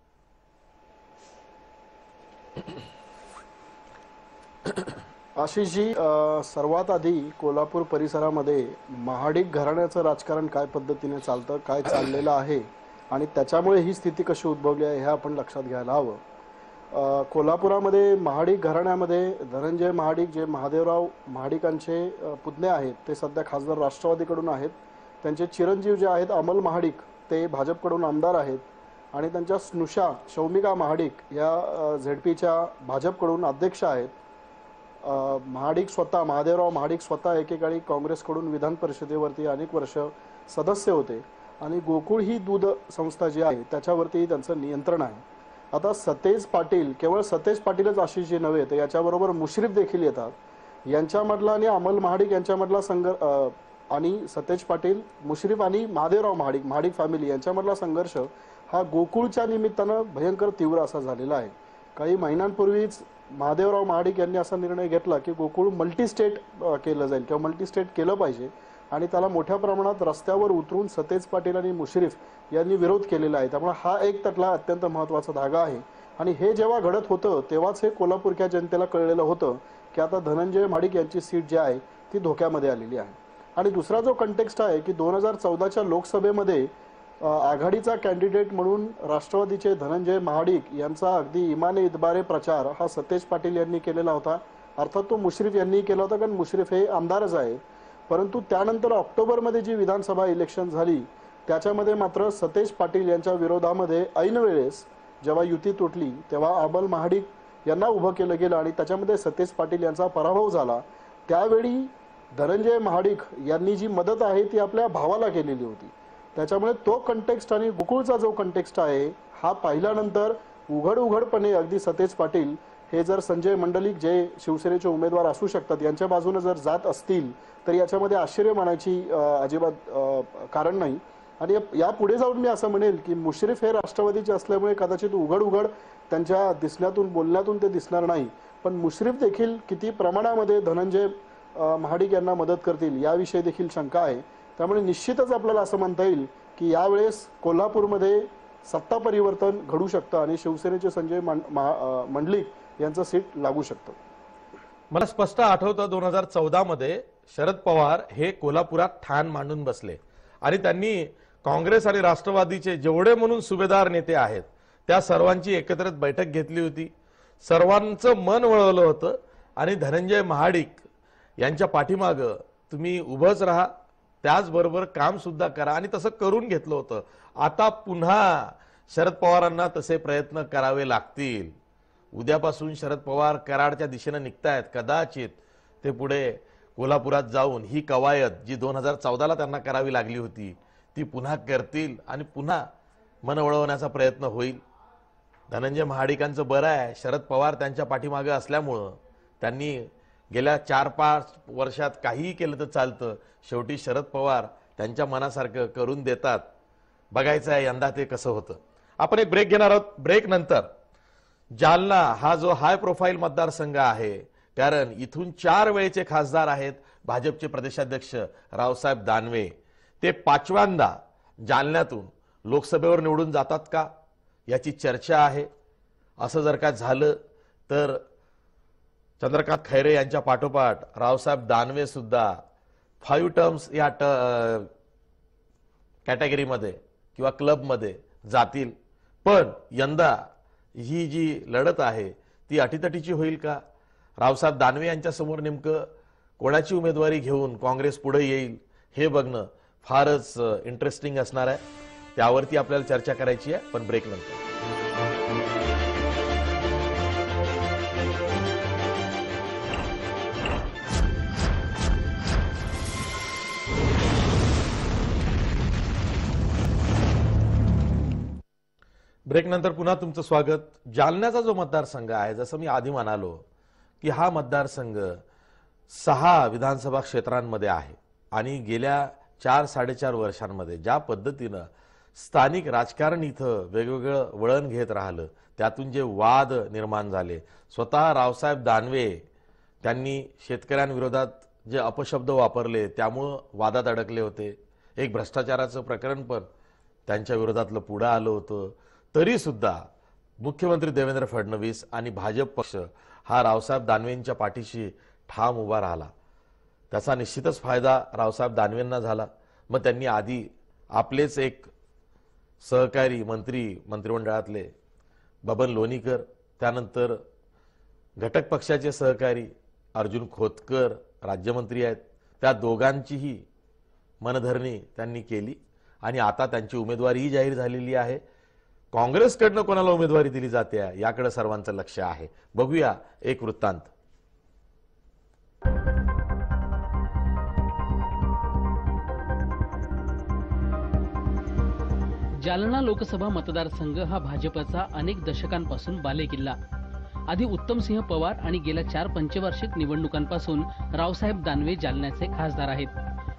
आशिषजी, सर्वात आधी कोल्हापूर परिसरामध्ये महाडिक घराण्याचं राजकारण काय पद्धतीने चालतं, काय चाललेलं आहे आणि त्याच्यामुळे ही स्थिती कशी उद्भवली आहे हे आपण लक्षात घ्यायला हवं. कोल्हापुरामध्ये महाडिक घराण्यामध्ये धनंजय महाडिक, जे महादेवराव महाडिकांचे पुतणे आहेत, ते सध्या खासदार राष्ट्रवादीकडून आहेत. त्यांचे चिरंजीव जे आहेत अमल महाडिक, ते भाजपकडून आमदार आहेत आणि त्यांच्या स्नुषा शौमिका महाडिक या झेडपीच्या भाजपकडून अध्यक्ष आहेत. महाडिक स्वतः, महादेवराव महाडिक स्वतः एकेकाळी काँग्रेसकडून विधान परिषदेवरती अनेक वर्ष सदस्य होते आणि गोकुळ ही दूध संस्था जी आहे त्याच्यावरती त्यांचं नियंत्रण आहे. आता सतेज पाटील, केवळ सतेज पाटीलच आशिषजी नव्हे तर याच्याबरोबर मुश्रीफ देखील येतात. यांच्यामधला आणि अमल महाडिक यांच्यामधला आणि सतेज पाटील, मुश्रीफ आणि महादेवराव महाडिक, महाडिक फॅमिली यांच्यामधला संघर्ष हा गोकुळच्या निमित्तानं भयंकर तीव्र असा झालेला आहे. काही महिन्यांपूर्वीच महादेवराव महाडिक यांनी असा निर्णय घेतला की गोकुळ मल्टी स्टेट केलं जाईल किंवा मल्टी स्टेट केलं पाहिजे आणि त्याला मोठ्या प्रमाणात रस्त्यावर उतरून सतेज पाटील आणि मुश्रीफ यांनी विरोध केलेला आहे. त्यामुळे हा एक त्यातला अत्यंत महत्त्वाचा धागा आहे आणि हे जेव्हा घडत होतं तेव्हाच हे कोल्हापूरच्या जनतेला कळलेलं होतं की आता धनंजय महाडिक यांची सीट जी आहे ती धोक्यामध्ये आलेली आहे. आणि दुसरा जो कंटेक्स्ट आहे की 2014च्या लोकसभेमध्ये आघाडीचा कॅन्डिडेट म्हणून राष्ट्रवादीचे धनंजय महाडिक यांचा अगदी इमाने इतबारे प्रचार हा सतेज पाटील यांनी केलेला होता. अर्थात तो मुश्रीफ यांनी केला होता कारण मुश्रीफ हे आमदारच आहे. परंतु त्यानंतर ऑक्टोबरमध्ये जी विधानसभा इलेक्शन झाली त्याच्यामध्ये मात्र सतेज पाटील यांच्या विरोधामध्ये ऐन वेळेस जेव्हा युती तुटली तेव्हा अमल महाडिक यांना उभं केलं गेलं आणि त्याच्यामध्ये सतेज पाटील यांचा पराभव झाला. त्यावेळी धनंजय महाडिक यांनी जी मदत आहे ती आपल्या भावाला केलेली होती. त्याच्यामुळे तो कंटेक्स्ट आणि गोकुळचा जो कंटेक्स्ट आहे हा पाहिल्यानंतर उघडपणे अगदी सतेज पाटील हे जर संजय मंडलिक जे शिवसेनेचे उमेदवार असू शकतात यांच्या बाजूने जर जात असतील तर याच्यामध्ये आश्चर्य मानायची अजिबात कारण नाही. आणि या पुढे जाऊन मी असं म्हणेल की मुश्रीफ हे राष्ट्रवादीचे असल्यामुळे कदाचित उघड त्यांच्या दिसण्यातून बोलण्यातून ते दिसणार नाही, पण मुश्रीफ देखील किती प्रमाणामध्ये धनंजय महाडिक यांना मदत करतील याविषयी देखील शंका आहे. त्यामुळे निश्चितच आपल्याला असं म्हणता येईल की यावेळेस कोल्हापूरमध्ये सत्ता परिवर्तन घडू शकतं आणि शिवसेनेचे संजय मंडलिक यांचं सीट लागू शकतं. मला स्पष्ट आठवतं 2014 मध्ये शरद पवार हे कोल्हापुरात ठाण मांडून बसले आणि त्यांनी काँग्रेस आणि राष्ट्रवादीचे जेवढे म्हणून सुभेदार नेते आहेत त्या सर्वांची एकत्रित बैठक घेतली होती. सर्वांचं मन वळवलं होतं आणि धनंजय महाडिक यांच्या पाठीमागं तुम्ही उभंच राहा, त्याचबरोबर काम सुद्धा करा आणि तसं करून घेतलं होतं. आता पुन्हा शरद पवारांना तसे प्रयत्न करावे लागतील. उद्यापासून शरद पवार कराडच्या दिशेने निघतायत. कदाचित ते पुढे कोल्हापुरात जाऊन ही कवायत जी 2014ला त्यांना करावी लागली होती ती पुन्हा करतील आणि पुन्हा मन वळवण्याचा प्रयत्न होईल. धनंजय महाडिकांचं बरं आहे, शरद पवार त्यांच्या पाठीमागे असल्यामुळं त्यांनी गेल्या 4-5 वर्षात काहीही केलं तर चालतं. शेवटी शरद पवार त्यांच्या मनासारखं करून देतात. बघायचं आहे यंदा ते कसं होतं. आपण एक ब्रेक घेणार आहोत. ब्रेक नंतर जालना हा जो हाय प्रोफाईल मतदारसंघ आहे कारण इथून 4 वेळेचे खासदार आहेत भाजपचे प्रदेशाध्यक्ष रावसाहेब दानवे. ते 5व्यांदा जालन्यातून लोकसभेवर निवडून जातात का याची चर्चा आहे. असं जर का झालं तर चंद्रकांत खैरे यांच्या पाठोपाठ रावसाहेब दानवे सुद्धा 5 टर्म्स या कॅटेगरीमध्ये किंवा क्लबमध्ये जातील. पण यंदा ही जी लढत आहे ती अटीतटीची होईल का? रावसाहेब दानवे यांच्या समोर नेमकं कोणाची उमेदवारी घेऊन काँग्रेस पुढे येईल हे बघणं फारच इंटरेस्टिंग असणार आहे. त्यावरती आपल्याला चर्चा करायची आहे, पण ब्रेक नंतर. ब्रेक नंतर पुन्हा तुमचं स्वागत. जालन्याचा जो मतदारसंघ आहे जसं मी आधी म्हणालो की हा मतदारसंघ 6 विधानसभा क्षेत्रांमध्ये आहे आणि गेल्या 4-4.5 वर्षांमध्ये ज्या पद्धतीनं स्थानिक राजकारण इथं वेगवेगळं वळण घेत राहिलं त्यातून जे वाद निर्माण झाले, स्वतः रावसाहेब दानवे त्यांनी शेतकऱ्यांविरोधात जे अपशब्द वापरले त्यामुळं वादात अडकले होते. एक भ्रष्टाचाराचं प्रकरण पण त्यांच्या विरोधातलं पुढं आलं होतं. तरी सुद्धा मुख्यमंत्री देवेंद्र फडणवीस आणि भाजप पक्ष हा रावसाहेब दानवेंच्या पाठीशी ठाम उभा राहिला. त्याचा निश्चितच फायदा रावसाहेब दानवेंना झाला. मग त्यांनी आधी आपलेच एक सहकारी मंत्रिमंडळातले बबन लोणीकर, त्यानंतर घटक पक्षाचे सहकारी अर्जुन खोतकर राज्यमंत्री आहेत, त्या दोघांचीही मनधरणी त्यांनी केली आणि आता त्यांची उमेदवारीही जाहीर झालेली आहे. काँग्रेसकडनं कोणाला उमेदवारी दिली जाते याकडे सर्वांचं लक्ष आहे. बघूया एक वृत्तांत. जालना लोकसभा मतदारसंघ हा भाजपचा अनेक दशकांपासून बालेकिल्ला. आधी उत्तमसिंह पवार आणि गेल्या 4 पंचवार्षिक निवडणुकांपासून रावसाहेब दानवे जालन्याचे खासदार आहेत.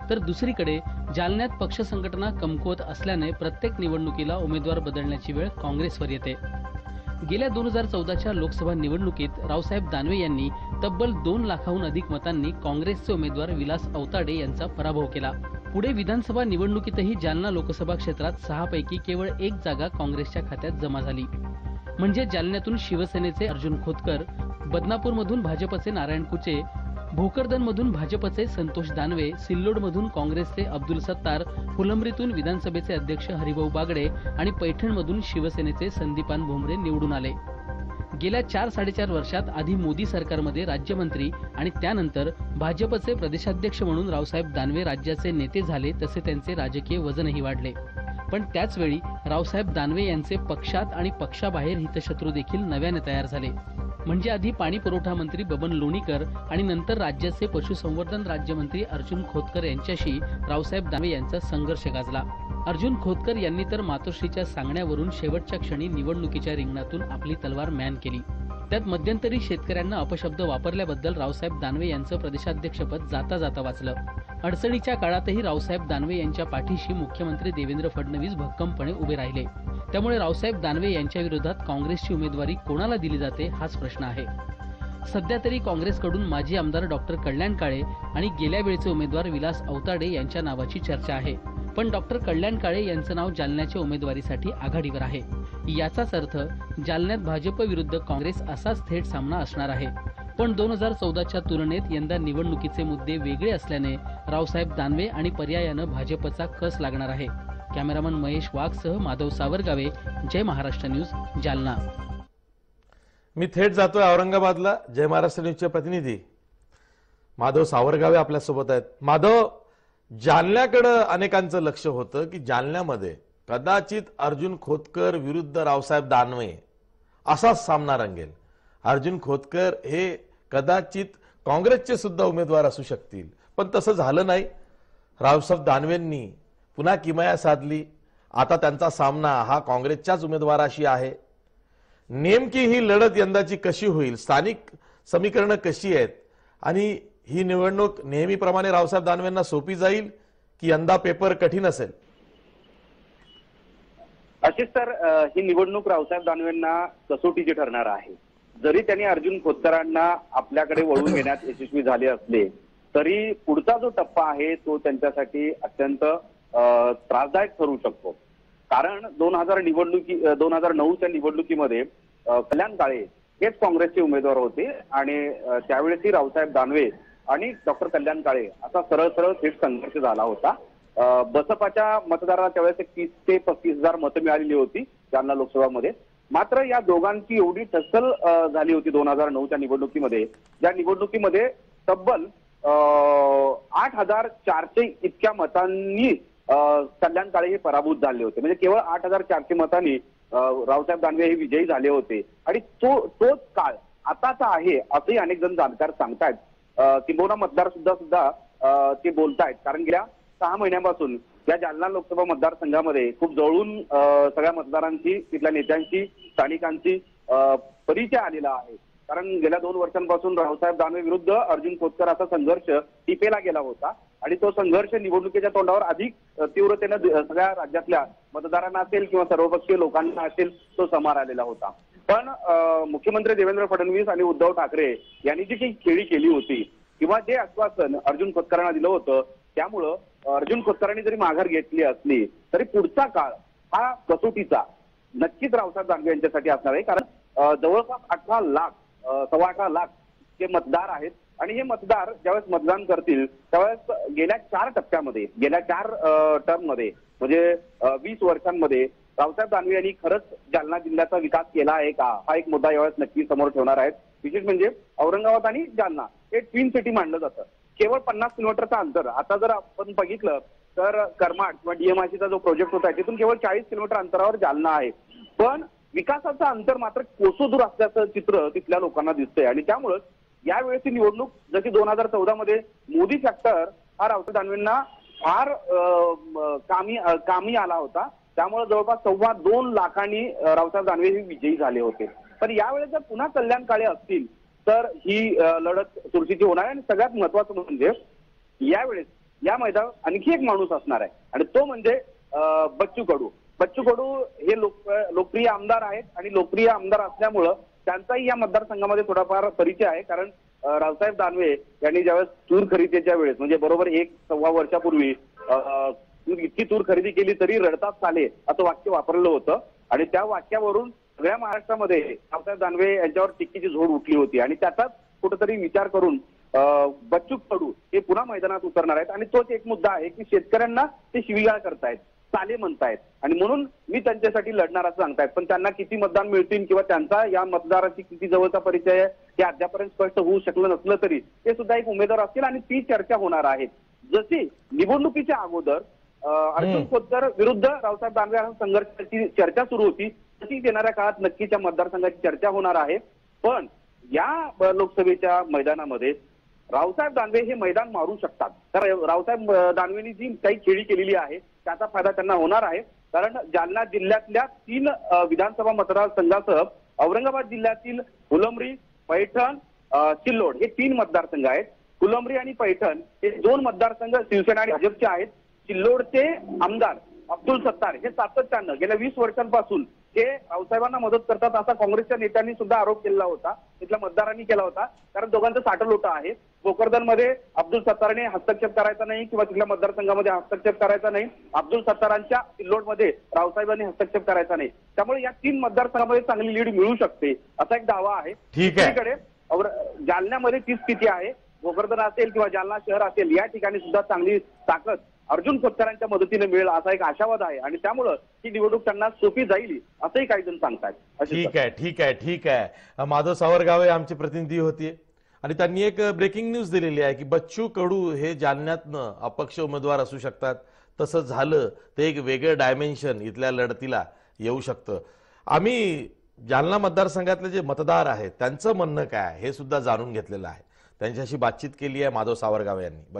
तर दुसरीकडे जालन्यात पक्ष संघटना कमकुवत असल्याने प्रत्येक निवडणुकीला उमेदवार बदलण्याची वेळ काँग्रेसवर येते. गेल्या 2014च्या लोकसभा निवडणुकीत रावसाहेब दानवे यांनी तब्बल 2 लाखाहून अधिक मतांनी काँग्रेसचे उमेदवार विलास औताडे यांचा पराभव केला. पुढे विधानसभा निवडणुकीतही जालना लोकसभा क्षेत्रात 6 पैकी केवळ 1 जागा काँग्रेसच्या खात्यात जमा झाली. म्हणजे जालन्यातून शिवसेनेचे अर्जुन खोतकर, बदनापूरमधून भाजपचे नारायण कुचे, भोकरदनमधून भाजपचे संतोष दानवे, सिल्लोडमधून काँग्रेसचे अब्दुल सत्तार, फुलंब्रीतून विधानसभेचे अध्यक्ष हरिभाऊ बागडे आणि पैठणमधून शिवसेनेचे संदीपान भुमरे निवडून आले. गेल्या 4-4.5 वर्षात आधी मोदी सरकारमध्ये राज्यमंत्री आणि त्यानंतर भाजपचे प्रदेशाध्यक्ष म्हणून रावसाहेब दानवे राज्याचे नेते झाले, तसे त्यांचे राजकीय वजनही वाढले. पण त्याचवेळी रावसाहेब दानवे यांचे पक्षात आणि पक्षाबाहेर हितशत्रू देखील नव्याने तयार झाले. म्हणजे आधी पाणी पुरवठा मंत्री बबन लोणीकर आणि नंतर राज्याचे पशुसंवर्धन राज्यमंत्री अर्जुन खोतकर यांच्याशी रावसाहेब दानवे यांचा संघर्ष गाजला. अर्जुन खोतकर यांनी तर मातोश्रीच्या सांगण्यावरून शेवटच्या क्षणी निवडणुकीच्या रिंगणातून आपली तलवार मॅन केली. त्यात मध्यंतरी शेतकऱ्यांना अपशब्द वापरल्याबद्दल रावसाहेब दानवे यांचं प्रदेशाध्यक्षपद जाता जाता वाचलं. अडचणीच्या काळातही रावसाहेब दानवे यांच्या पाठीशी मुख्यमंत्री देवेंद्र फडणवीस भक्कमपणे उभे राहिले. त्यामुळे रावसाहेब दानवे यांच्या विरोधात काँग्रेसची उमेदवारी कोणाला दिली जाते हाच प्रश्न आहे. सध्या तरी काँग्रेसकडून माजी आमदार डॉक्टर कल्याण काळे आणि गेल्या वेळचे उमेदवार विलास औताडे यांच्या नावाची चर्चा आहे. पण डॉक्टर कल्याण काळे यांचं नाव जालन्याच्या उमेदवारीसाठी आघाडीवर आहे. याचाच अर्थ जालन्यात भाजप विरुद्ध काँग्रेस असाच थेट सामना असणार आहे. पण 2014च्या तुलनेत यंदा निवडणुकीचे मुद्दे वेगळे असल्याने रावसाहेब दानवे आणि पर्यायानं भाजपचा कस लागणार आहे. कॅमेरामन महेश वाघसह माधव सावरगावे, जय महाराष्ट्र न्यूज, जालना. मी थेट जातोय औरंगाबादला. जय महाराष्ट्र न्यूजचे प्रतिनिधी माधव सावरगावे आपल्यासोबत आहेत. माधव, जालन्याकडे अनेकांचं लक्ष होतं की जालन्यामध्ये कदाचित अर्जुन खोतकर विरुद्ध रावसाहेब दानवे असाच सामना रंगेल. अर्जुन खोतकर हे कदाचित काँग्रेसचे सुद्धा उमेदवार असू शकतील, पण तसं झालं नाही. रावसाहेब दानवेंनी पुन्हा किमया साधली. आता त्यांचा सामना हा काँग्रेसच्याच उमेदवाराशी आहे. नेमकी ही लढत यंदाची कशी होईल, स्थानिक समीकरणं कशी आहेत आणि ही निवडणूक नेहमीप्रमाणे रावसाहेब दानवेंना सोपी जाईल की यंदा पेपर कठीण असेल? अशीच तर ही निवडणूक रावसाहेब दानवेंना कसोटीची ठरणार आहे. जरी त्यांनी अर्जुन खोतकरांना आपल्याकडे वळवून घेण्यात यशस्वी झाले असले तरी पुढचा जो टप्पा आहे तो त्यांच्यासाठी अत्यंत त्रासदायक ठरू शकतो. कारण 2009च्या निवडणुकीमध्ये कल्याण काळे हेच काँग्रेसचे उमेदवार होते आणि त्यावेळेसही रावसाहेब दानवे आणि डॉक्टर कल्याण काळे असा सरळ सरळ थेट संघर्ष झाला होता. बसपाच्या मतदारांना त्यावेळेस 30 ते 35,000 मतं मिळालेली होती जालना लोकसभामध्ये. मात्र या दोघांची एवढी ठस्सल झाली होती 2009च्या निवडणुकीमध्ये, ज्या निवडणुकीमध्ये तब्बल 8,400 इतक्या मतांनी कल्याण काळे हे पराभूत झाले होते. म्हणजे केवळ 8,400 मतांनी रावसाहेब दानवे हे विजयी झाले होते. आणि तोच काळ आताचा आहे असंही अनेक जण जाणकार सांगतायत. किंबहुना मतदार सुद्धा ते बोलतायत. कारण गेल्या 6 महिन्यांपासून या जालना लोकसभा मतदारसंघामध्ये खूप जवळून सगळ्या मतदारांची, तिथल्या नेत्यांची, स्थानिकांची परिचय आलेला आहे. कारण गेल्या 2 वर्षांपासून रावसाहेब दानवे विरुद्ध अर्जुन खोतकर असा संघर्ष टिपेला गेला होता आणि तो संघर्ष निवडणुकीच्या तोंडावर अधिक तीव्रतेने सगळ्या राज्यातल्या मतदारांना असेल किंवा सर्वपक्षीय लोकांना असेल तो समोर आलेला होता. पण मुख्यमंत्री देवेंद्र फडणवीस आणि उद्धव ठाकरे यांनी जी काही खेळी केली होती किंवा जे आश्वासन अर्जुन खोतकरांना दिलं होतं, त्यामुळं अर्जुन खोतकरांनी जरी माघार घेतली असली तरी पुढचा काळ हा कसोटीचा नक्कीच रावसाहेब दानवे यांच्यासाठी असणार आहे. कारण जवळपास 18 लाख जे मतदार आहेत आणि हे मतदार ज्यावेळेस मतदान करतील त्यावेळेस गेल्या 4 टप्प्यामध्ये, गेल्या 4 टर्ममध्ये म्हणजे 20 वर्षांमध्ये रावसाहेब दानवे यांनी खरंच जालना जिल्ह्याचा विकास केला आहे का, हा एक मुद्दा यावेळेस नक्की समोर ठेवणार आहेत. विशेष म्हणजे औरंगाबाद आणि जालना हे ट्विन सिटी मानलं जातं. केवळ 50 किलोमीटरचा अंतर. आता जर आपण बघितलं तर करमाड किंवा डीएमआयसीचा जो प्रोजेक्ट होता तिथून केवळ 40 किलोमीटर अंतरावर जालना आहे. पण विकासाचं अंतर मात्र कोसो दूर असल्याचं चित्र तिथल्या लोकांना दिसतंय. आणि त्यामुळं यावेळेची निवडणूक जशी 2014 मध्ये मोदी फॅक्टर हा रावसाहेब दानवेंना फार कामी आला होता. त्यामुळे जवळपास 2.25 लाखांनी रावसाहेब दानवे हे विजयी झाले होते. पण यावेळेस जर पुन्हा कल्याण काळे असतील तर ही लढत चुरशीची होणार आहे. आणि सगळ्यात महत्वाचं म्हणजे यावेळेस या मैदानात आणखी एक माणूस असणार आहे आणि तो म्हणजे बच्चू कडू. बच्चू कडू हे लोकप्रिय आमदार आहेत आणि लोकप्रिय आमदार असल्यामुळं त्यांचाही या मतदारसंघामध्ये थोडाफार परिचय आहे. कारण रावसाहेब दानवे यांनी ज्यावेळेस तूर खरेदीच्या वेळेस म्हणजे बरोबर 1-1.25 वर्षापूर्वी इतकी तूर खरेदी केली तरी रडतात चाले असं वाक्य वापरलं होतं आणि त्या वाक्यावरून सगळ्या महाराष्ट्रामध्ये रावसाहेब दानवे यांच्यावर टिक्कीची झोड उठली होती आणि त्याचाच कुठेतरी विचार करून बच्चू कडू हे पुन्हा मैदानात उतरणार आहेत आणि तोच एक मुद्दा आहे की शेतकऱ्यांना ते शिवीगाळ करतायत, चाले म्हणतायत आणि म्हणून मी त्यांच्यासाठी लढणार असं सांगतायत. पण त्यांना किती मतदान मिळतील किंवा त्यांचा या मतदाराची किती जवळचा परिचय आहे हे अद्यापर्यंत स्पष्ट होऊ शकलं नसलं तरी ते सुद्धा एक उमेदवार असतील आणि ती चर्चा होणार आहे. जशी निवडणुकीच्या अगोदर अर्जुन खोतकर विरुद्ध रावसाहेब दानवे संघर्षाची चर्चा सुरू होती तशी येणाऱ्या काळात नक्कीच्या मतदारसंघाची चर्चा होणार आहे. पण या लोकसभेच्या मैदानामध्ये रावसाहेब दानवे हे मैदान मारू शकतात. तर रावसाहेब दानवेंनी जी काही खेळी केलेली आहे त्याचा फायदा त्यांना होणार आहे. कारण जालना जिल्ह्यातल्या 3 विधानसभा मतदारसंघासह औरंगाबाद जिल्ह्यातील फुलंब्री, पैठण, सिल्लोड हे 3 मतदारसंघ आहेत. फुलंब्री आणि पैठण हे 2 मतदारसंघ शिवसेना आणि भाजपचे आहेत. सिल्लोडचे आमदार अब्दुल सत्तार हे सातत्यानं गेल्या 20 वर्षांपासून हे रावसाहेबांना मदत करतात असा काँग्रेसच्या नेत्यांनी सुद्धा आरोप केला होता, तिथल्या मतदारांनी केला होता. कारण दोघांचं साठलोटं आहे. भोकरदनमध्ये अब्दुल सत्तारने हस्तक्षेप करायचा नाही किंवा तिथल्या मतदारसंघामध्ये हस्तक्षेप करायचा नाही. अब्दुल सत्तारांच्या सिल्लोडमध्ये रावसाहेबांनी हस्तक्षेप करायचा नाही. त्यामुळे या 3 मतदारसंघामध्ये चांगली लीड मिळू शकते असा एक दावा आहे. दुसरीकडे जालन्यामध्ये ती स्थिती आहे. भोकरदन असेल किंवा जालना शहर असेल या ठिकाणी सुद्धा चांगली ताकद अर्जुन खोतकरांच्या मदतीने मिळेल असा एक आशावाद आहे आणि त्यामुळं ही निवडणूक त्यांना सोपी जाईल असंही काही जण सांगतात. ठीक आहे. माधव सावरगावे आमचे प्रतिनिधी होते आणि त्यांनी एक ब्रेकिंग न्यूज दिलेली आहे की बच्चू कडू हे जालन्यातनं अपक्ष उमेदवार असू शकतात. तसं झालं तर एक वेगळं डायमेन्शन इथल्या लढतीला येऊ शकतं. आम्ही जालना मतदारसंघातले जे मतदार आहेत त्यांचं म्हणणं काय हे सुद्धा जाणून घेतलेलं आहे. त्यांच्याशी बातचीत केली आहे माधव सावरगावे यांनी.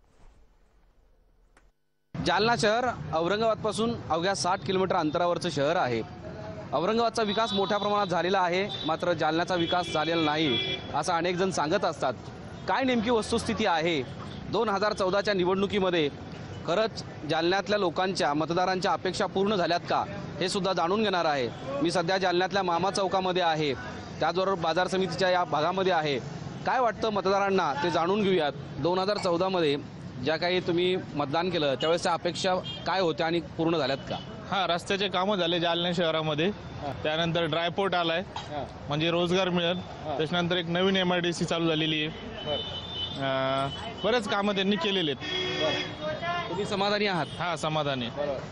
जालना शहर औरंगाबादपासून अवघ्या 60 किलोमीटर अंतरावरचं शहर आहे. औरंगाबादचा विकास मोठ्या प्रमाणात झालेला आहे, मात्र जालन्याचा विकास झालेला नाही असं अनेक जण सांगत असतात. काय नेमकी वस्तुस्थिती आहे? 2014च्या निवडणुकीमध्ये खरंच जालन्यातल्या लोकांच्या मतदारांच्या अपेक्षा पूर्ण झाल्यात का हे सुद्धा जाणून घेणार आहे. मी सध्या जालन्यातल्या मामा चौकामध्ये आहे, त्याचबरोबर बाजार समितीच्या या भागामध्ये आहे. काय वाटतं मतदारांना ते जाणून घेऊयात. 2014मध्ये ज्या काही तुम्ही मतदान केलं त्यावेळेस अपेक्षा काय होत्या आणि पूर्ण झाल्यात का? हा, रस्त्याचे कामं झाले जालना शहरामध्ये. त्यानंतर ड्रायपोर्ट आलाय म्हणजे रोजगार मिळेल. त्याच्यानंतर एक नवीन MIDC चालू झालेली आहे. बरेच कामं त्यांनी केलेले आहेत. तुम्ही समाधानी आहात? हा, समाधानी.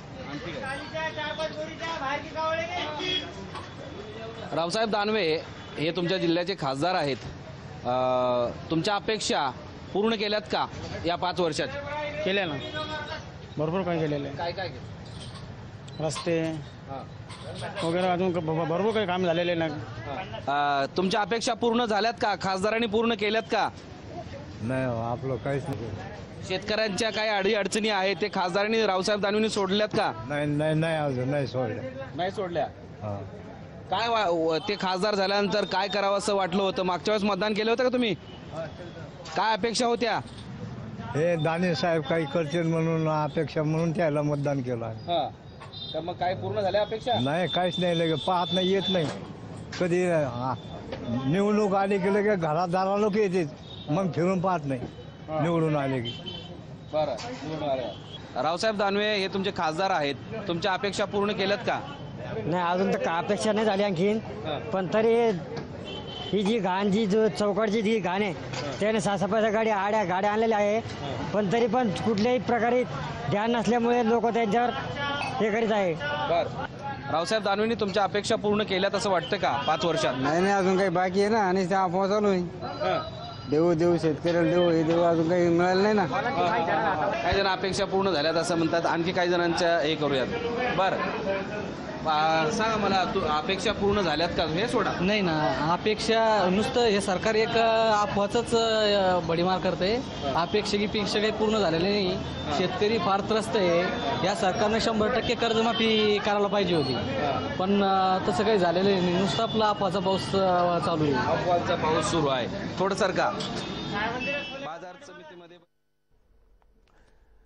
रावसाहेब दानवे हे तुमच्या जिल्ह्याचे खासदार आहेत. तुमच्या अपेक्षा पूर्ण केल्यात का या 5 वर्षात? केल्या ना, भरपूर काही केलेलं आहे. काय काय रस्ते वगैरे अजून भरपूर काही काम झालेले ना. तुमच्या अपेक्षा पूर्ण झाल्यात का? खासदारांनी पूर्ण केल्यात का? नाही, आपलं काहीच नाही. शेतकऱ्यांच्या काही अडीअडचणी आहेत ते खासदारांनी रावसाहेब दानवेंनी सोडल्यात का? नाही अजून नाही सोडल्या. नाही सोडल्या. काय ते खासदार झाल्यानंतर काय करावं असं वाटलं होतं? मागच्या वेळेस मतदान केलं होतं का तुम्ही? काय अपेक्षा होत्या? हे दानवे साहेब काही करतील म्हणून अपेक्षा म्हणून त्याला मतदान केलं आहे. तर मग काय पूर्ण झाल्या अपेक्षा? नाही, काहीच नाही. लगे पाहत नाही, येत नाही कधी. निवडणूक आली की लगे घरात दारा लोक येते, मग फिरून पाहत नाही निवडून आले की. बरं, निवडून आले. रावसाहेब दानवे हे तुमचे खासदार आहेत, तुमच्या अपेक्षा पूर्ण केल्यात का? नाही, अजून तर अपेक्षा नाही झाली आणखीन. पण तरी ही जी घाण जी चौकडची जी घाण आहे त्याने साफसफाईच्या गाड्या आणलेल्या आहे. पण तरी पण कुठल्याही प्रकारे ध्यान नसल्यामुळे लोक त्यांच्यावर हे करीत आहे. रावसाहेब दानवेंनी तुमच्या अपेक्षा पूर्ण केल्यात असं वाटतं का 5 वर्षात? नाही, अजून काही बाकी आहे ना आणि त्या अफवा चालू आहे. देऊ शेतकऱ्याला देऊ अजून काही मिळालं नाही ना. काही जण अपेक्षा पूर्ण झाल्यात असं म्हणतात, आणखी काही जणांच्या हे करूयात. बरं, सांगा मला, अपेक्षा पूर्ण झाल्यात का? हे सोडा. नाही ना, अपेक्षा नुसतं हे सरकार एक अफवाच बडीमार करते. अपेक्षेपेक्षा काही पूर्ण झालेले नाही. शेतकरी फार त्रस्त आहे. या सरकारनं 100% कर्जमाफी करायला पाहिजे होती, पण तसं काही झालेलं नाही. नुसतं आपला अफवाचा पाऊस चालू आहे. अफवाचा पाऊस सुरू आहे. थोडं सरका बाजार समितीमध्ये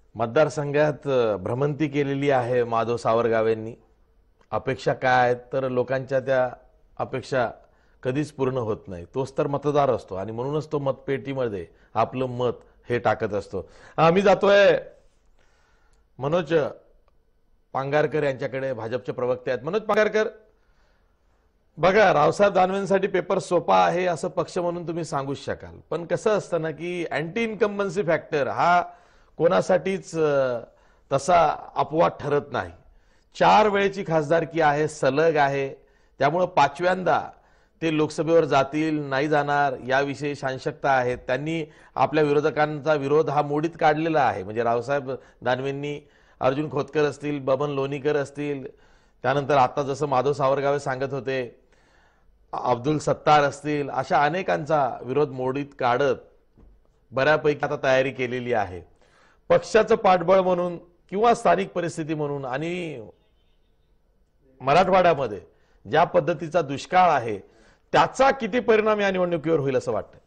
मतदारसंघात भ्रमंती केलेली आहे माधव सावरगावेंनी. अपेक्षा काय आहेत तर लोकांच्या त्या अपेक्षा कधीच पूर्ण होत नाही. तोच तर मतदार असतो आणि म्हणूनच तो मतपेटीमध्ये आपलं मत हे टाकत असतो. आम्ही जातोय मनोज पांगारकर यांच्याकडे, भाजपचे प्रवक्ते आहेत. मनोज पांगारकर, बघा, रावसाहेब दानवेंसाठी पेपर सोपा आहे असं पक्ष म्हणून तुम्ही सांगूच शकाल, पण कसं असतं ना की अँटी इन्कम्बन्सी फॅक्टर हा कोणासाठीच तसा अपवाद ठरत नाही. 4 वेळेची खासदारकी आहे, सलग आहे, त्यामुळं 5व्यांदा ते लोकसभेवर जातील नाही जाणार याविषयी साशंकता आहेत. त्यांनी आपल्या विरोधकांचा विरोध हा मोडीत काढलेला आहे. म्हणजे रावसाहेब दानवेंनी अर्जुन खोतकर असतील, बबन लोणीकर असतील, त्यानंतर आता जसं माधव सावरगावे सांगत होते अब्दुल सत्तार असतील, अशा अनेकांचा विरोध मोडीत काढत बऱ्यापैकी आता तयारी केलेली आहे. पक्षाचं पाठबळ म्हणून किंवा स्थानिक परिस्थिती म्हणून आणि मराठवाड्यामध्ये ज्या पद्धतीचा दुष्काळ आहे त्याचा किती परिणाम या निवडणुकीवर होईल असं वाटतं?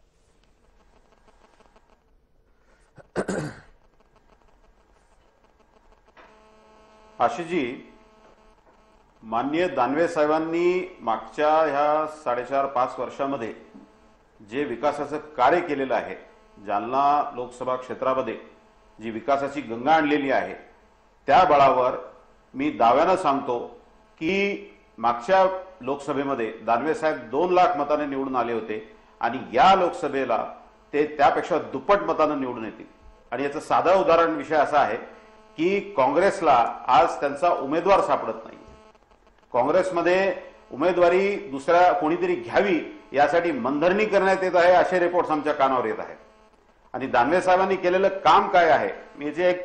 आशीजी, माननीय दानवे साहेबांनी मागच्या ह्या 4.5-5 वर्षामध्ये जे विकासाचं कार्य केलेलं आहे, जालना लोकसभा क्षेत्रामध्ये जी विकासाची गंगा आणलेली आहे, त्या बळावर मी दाव्यानं सांगतो की मागच्या लोकसभेमध्ये दानवे साहेब 2 लाख मताने निवडून आले होते आणि या लोकसभेला ते त्यापेक्षा दुप्पट मताने निवडून येतील. आणि याचं साधं उदाहरण विषय असा आहे की काँग्रेसला आज त्यांचा उमेदवार सापडत नाही. काँग्रेसमध्ये उमेदवारी दुसऱ्या कोणीतरी घ्यावी यासाठी मनधरणी करण्यात येत आहे असे रिपोर्ट्स आमच्या कानावर येत आहेत. आणि दानवे साहेबांनी केलेलं काम काय आहे मी याचे एक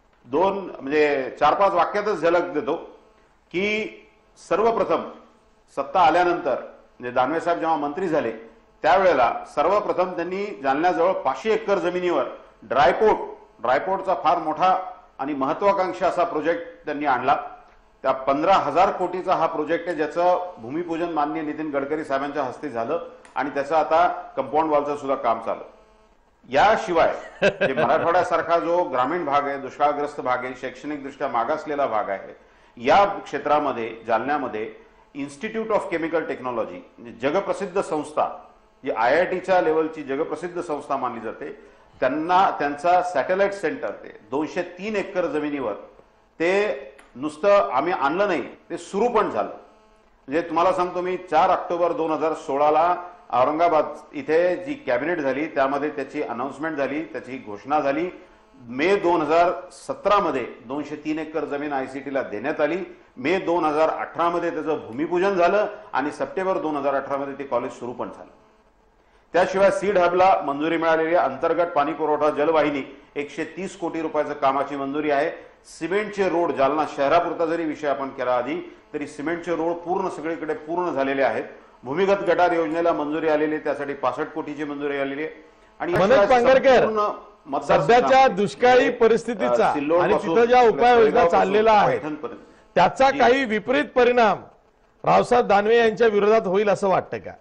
4-5 वाक्यातच झलक देतो की सर्वप्रथम सत्ता आल्यानंतर म्हणजे दानवे साहेब जेव्हा मंत्री झाले त्यावेळेला सर्वप्रथम त्यांनी जालन्याजवळ 500 एकर जमिनीवर ड्रायपोर्टचा फार मोठा आणि महत्वाकांक्षी असा प्रोजेक्ट त्यांनी आणला. त्या 15,000 कोटीचा हा प्रोजेक्ट आहे, ज्याचं भूमिपूजन माननीय नितीन गडकरी साहेबांच्या हस्ते झालं आणि त्याचं आता कंपाऊंड वॉलचं सुद्धा काम चालू. याशिवाय मराठवाड्यासारखा जो ग्रामीण भाग आहे, दुष्काळग्रस्त भाग आहे, शैक्षणिकदृष्ट्या मागासलेला भाग आहे, या क्षेत्रामध्ये जालन्यामध्ये इन्स्टिट्यूट ऑफ केमिकल टेक्नॉलॉजी म्हणजे जगप्रसिद्ध संस्था, जी IITच्या लेवलची जगप्रसिद्ध संस्था मानली जाते, त्यांचा सॅटेलाइट सेंटर ते 203 एकर जमिनीवर ते नुसतं आम्ही आणलं नाही, ते सुरू पण झालं. म्हणजे तुम्हाला सांगतो मी 4 ऑक्टोबर 2016ला औरंगाबाद इथे जी कॅबिनेट झाली त्यामध्ये त्याची अनाउन्समेंट झाली, त्याची घोषणा झाली. मे 2017 मध्ये 203 एकर जमीन ICTला देण्यात आली. मे 2018 मध्ये त्याचं भूमिपूजन झालं आणि सप्टेंबर 2018 मध्ये ते कॉलेज सुरू पण झालं. त्याशिवाय सीड हबला मंजुरी मिळालेली अंतर्गत पाणी पुरवठा जलवाहिनी 130 कोटी रुपयाचं कामाची मंजुरी आहे. सिमेंटचे रोड जालना शहरापुरता जरी विषय आपण केला आधी तरी सिमेंटचे रोड पूर्ण सगळीकडे पूर्ण झालेले आहेत. भूमिगत गटार योजनेला मंजुरी आलेली, त्यासाठी 65 कोटीची मंजुरी आलेली आहे. आणि मनोज पांगरकर, सध्याच्या दुष्काळी परिस्थितीचा आणि तिथं ज्या उपाययोजना चाललेला आहे त्याचा काही विपरीत परिणाम रावसाहेब दानवे यांच्या विरोधात होईल असं वाटतं का?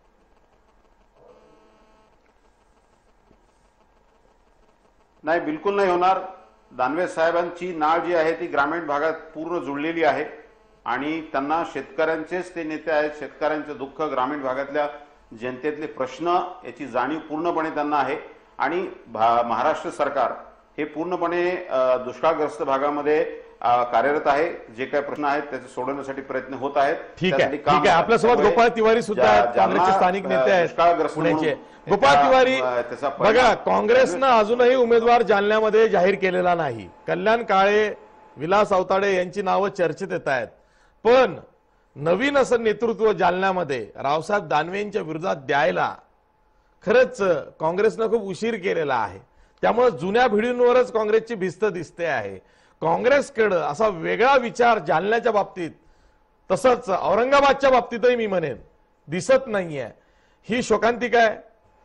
नाही, बिलकुल नाही होणार. दानवे साहेबांची नाळ जी आहे ती ग्रामीण भागात पूर्ण जुळलेली आहे आणि त्यांना शेतकऱ्यांचेच ते नेते आहेत. शेतकऱ्यांचे दुःख, ग्रामीण भागातल्या जनतेतले प्रश्न याची जाणीव पूर्णपणे त्यांना आहे. आणि महाराष्ट्र सरकार हे पूर्णपणे दुष्काळग्रस्त भागामध्ये कार्यरत आहे. जे काही प्रश्न आहेत त्याचे सोडवण्यासाठी प्रयत्न होत आहेत. ठीक आहे. आपल्यासोबत गोपाळ तिवारी सुद्धा आहेत, काँग्रेसचे स्थानिक नेते आहेत पुण्याचे. गोपाळ तिवारी, बघा, काँग्रेसनं अजूनही उमेदवार जालन्यामध्ये जाहीर केलेला नाही. कल्याण काळे, विलास अवताडे यांची नावं चर्चेत येत आहेत, पण नवीन असं नेतृत्व जालन्यामध्ये रावसाहेब दानवेंच्या विरोधात द्यायला खरंच काँग्रेसनं खूप उशीर केलेला आहे. त्यामुळे जुन्या भिडींवरच काँग्रेसची भिस्त दिसते आहे. काँग्रेसकडं असा वेगळा विचार जालन्याच्या बाबतीत तसंच औरंगाबादच्या बाबतीतही मी म्हणेन दिसत नाहीये. ही शोकांतिका आहे.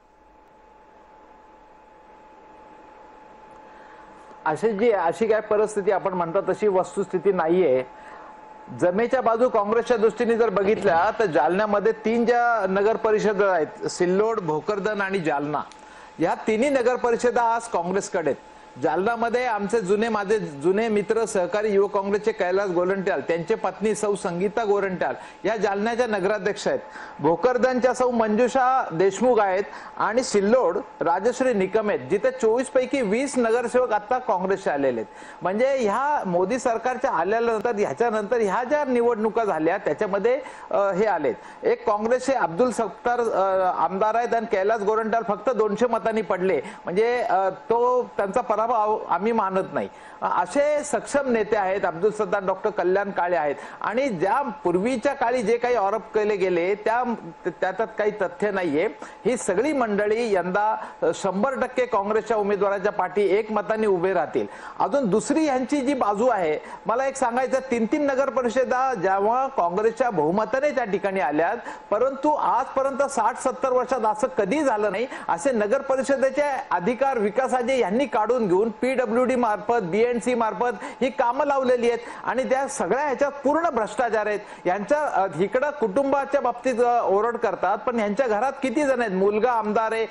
अशी काय परिस्थिती आपण म्हणतो तशी वस्तुस्थिती नाहीये. जमेच्या बाजू काँग्रेसच्या दृष्टीने जर बघितल्या तर जालन्यामध्ये 3 ज्या नगर परिषदा आहेत, सिल्लोड, भोकरदन आणि जालना, या 3 नगर परिषदा आज काँग्रेसकडे आहेत. जालनामध्ये आमचे माझे जुने मित्र सहकारी युवक काँग्रेसचे कैलास गोरंट्याल, त्यांची पत्नी सौ संगीता गोरंट्याल या जालन्याच्या नगराध्यक्ष आहेत. भोकरदनच्या सौ मंजुषा देशमुख आहेत आणि सिल्लोड राजश्री निकम आहेत, जिथे 24 पैकी 20 नगरसेवक आता काँग्रेसचे आलेले आहेत. म्हणजे ह्या मोदी सरकारच्या आल्यानंतर ह्याच्यानंतर ह्या ज्या निवडणुका झाल्या त्याच्यामध्ये हे आलेत. एक काँग्रेसचे अब्दुल सत्तार आमदार आहेत आणि कैलास गोरंट्याल फक्त 200 मतांनी पडले. म्हणजे तो त्यांचा पराभव आम्ही मानत नाही. असे सक्षम नेते आहेत. अब्दुल सत्तार, डॉक्टर कल्याण काळे आहेत. आणि ज्या पूर्वीच्या काळी जे काही आरोप केले गेले त्यात काही तथ्य नाहीये. ही सगळी मंडळी यंदा 100% काँग्रेसच्या उमेदवाराच्या पाठी एकमताने उभे राहतील. अजून दुसरी यांची जी बाजू आहे, मला एक सांगायचं, 3 नगर परिषदा जेव्हा काँग्रेसच्या बहुमताने त्या ठिकाणी आल्यात, परंतु आजपर्यंत 60-70 वर्षात असं कधी झालं नाही. असे नगर परिषदेचे अधिकार विकासाचे यांनी काढून घेऊन PWD मार्फत, BNC मार्फत ही कामं लावलेली आहेत आणि त्या सगळ्या ह्याच्यात पूर्ण भ्रष्टाचार आहेत. यांच्या इकडं कुटुंबाच्या बाबतीत ओरड करतात, पण यांच्या घरात किती जण आहेत? मुलगा आमदार आहे,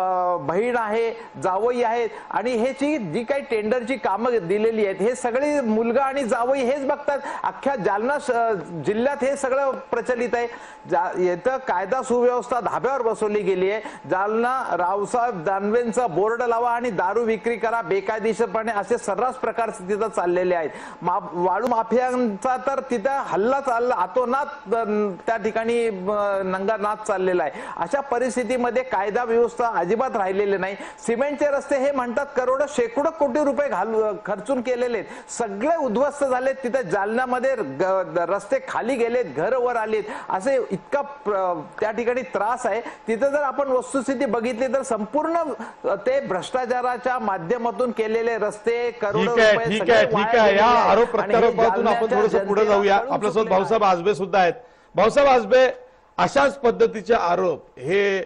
बहीण आहे, जावई आहेत आणि ह्याची जी काही टेंडरची कामं दिलेली आहेत हे सगळे मुलगा आणि जावई हेच बघतात. अख्ख्या जालना जिल्ह्यात हे सगळं प्रचलित आहे. इथं कायदा सुव्यवस्था धाब्यावर बसवली गेली आहे. जालना रावसाहेब दानवेंचा बोर्ड लावा आणि दारू विक्री करा बेकायदेशीरपणे असे सर्रास प्रकार तिथं चाललेले आहेत. वाळू माफियांचा तर तिथं हल्ला चालला, अतोनात त्या ठिकाणी नंगानाथ चाललेला आहे. अशा परिस्थितीमध्ये कायदा व्यवस्था अजिबात राहिलेली नाही. सिमेंटचे रस्ते हे म्हणतात करोडो शेकडो कोटी रुपये खर्चून केलेले आहेत, सगळे उद्ध्वस्त झालेत. तिथे जालन्यामध्ये रस्ते खाली गेलेत, घर वर आलेत, असे इतका त्या ठिकाणी त्रास आहे. तिथे जर आपण वस्तुस्थिती बघितली तर संपूर्ण ते भ्रष्टाचाराच्या माध्यमातून केलेले रस्ते करोडो रुपये. ठीक आहे. या आरोप प्रत्यारोपातून आपण थोडंसं पुढे जाऊया. आपल्यासोबत भाऊसाहेब आजबे सुद्धा आहेत. भाऊसाहेब आजबे, अशाच पद्धतीचे आरोप हे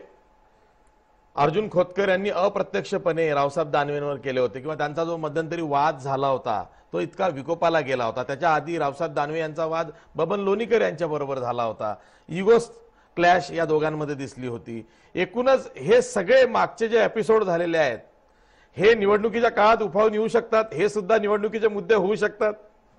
अर्जुन खोतकर यांनी अप्रत्यक्षपणे रावसाहेब दानवेंवर केले होते, किंवा त्यांचा जो मध्यंतरी वाद झाला होता तो इतका विकोपाला गेला होता. त्याच्या आधी रावसाहेब दानवे यांचा वाद बबन लोणीकर यांच्या बरोबर झाला होता. इगो क्लॅश या दोघांमध्ये दिसली होती. एकूणच हे सगळे मागचे जे एपिसोड झालेले आहेत हे निवडणुकीच्या काळात उफावून येऊ शकतात. हे सुद्धा निवडणुकीचे मुद्दे होऊ शकतात.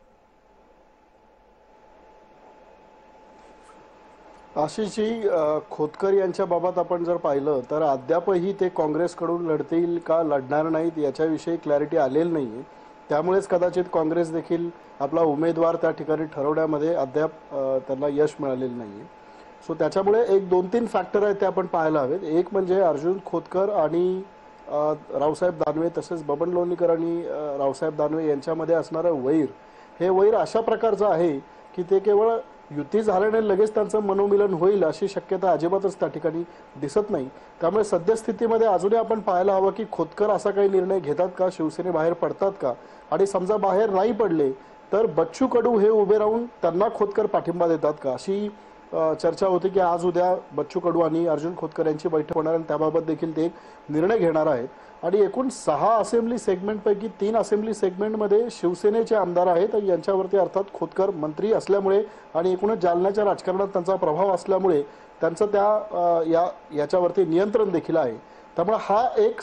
आशिषजी, खोतकर यांच्या बाबत आपण जर पाहिलं तर अद्यापही ते काँग्रेसकडून लढतील का लढणार नाहीत याच्याविषयी क्लॅरिटी आलेली नाहीये. त्यामुळेच कदाचित काँग्रेस देखील आपला उमेदवार त्या ठिकाणी ठरवण्यामध्ये अद्याप त्यांना यश मिळालेलं नाहीये. सो त्याच्यामुळे एक 2-3 फॅक्टर आहेत ते आपण पाहायला हवेत. एक म्हणजे अर्जुन खोतकर आणि रावसाहेब दानवे, तसेच बबन लोणीकर आणि रावसाहेब दानवे यांच्यामध्ये असणारं वैर, हे वैर अशा प्रकारचं आहे की ते केवळ युती झाल्याने लगेच त्यांचं मनोमिलन होईल अशी शक्यता अजिबातच त्या ठिकाणी दिसत नाही. त्यामुळे सद्यस्थितीमध्ये अजूनही आपण पाहायला हवं की खोतकर असा काही निर्णय घेतात का, शिवसेनेबाहेर पडतात का, आणि समजा बाहेर नाही पडले तर बच्चू कडू हे उभे राहून त्यांना खोतकर पाठिंबा देतात का, अशी चर्चा होती की आज उद्या बच्चू कडू आणि अर्जुन खोतकर यांची बैठक होणार आणि त्याबाबत देखील ते एक निर्णय घेणार आहेत. आणि एकूण 6 असेंब्ली सेगमेंटपैकी 3 असेंब्ली सेगमेंटमध्ये शिवसेनेचे आमदार आहेत. यांच्यावरती अर्थात खोतकर मंत्री असल्यामुळे आणि एकूणच जालन्याच्या राजकारणात त्यांचा प्रभाव असल्यामुळे त्यांचं याच्यावरती नियंत्रण देखील आहे. त्यामुळे हा एक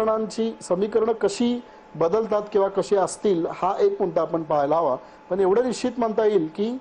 समीकरणं कशी बदलतात किंवा कशी असतील हा एक मुद्दा आपण पाहायला हवा. पण एवढं निश्चित म्हणता येईल की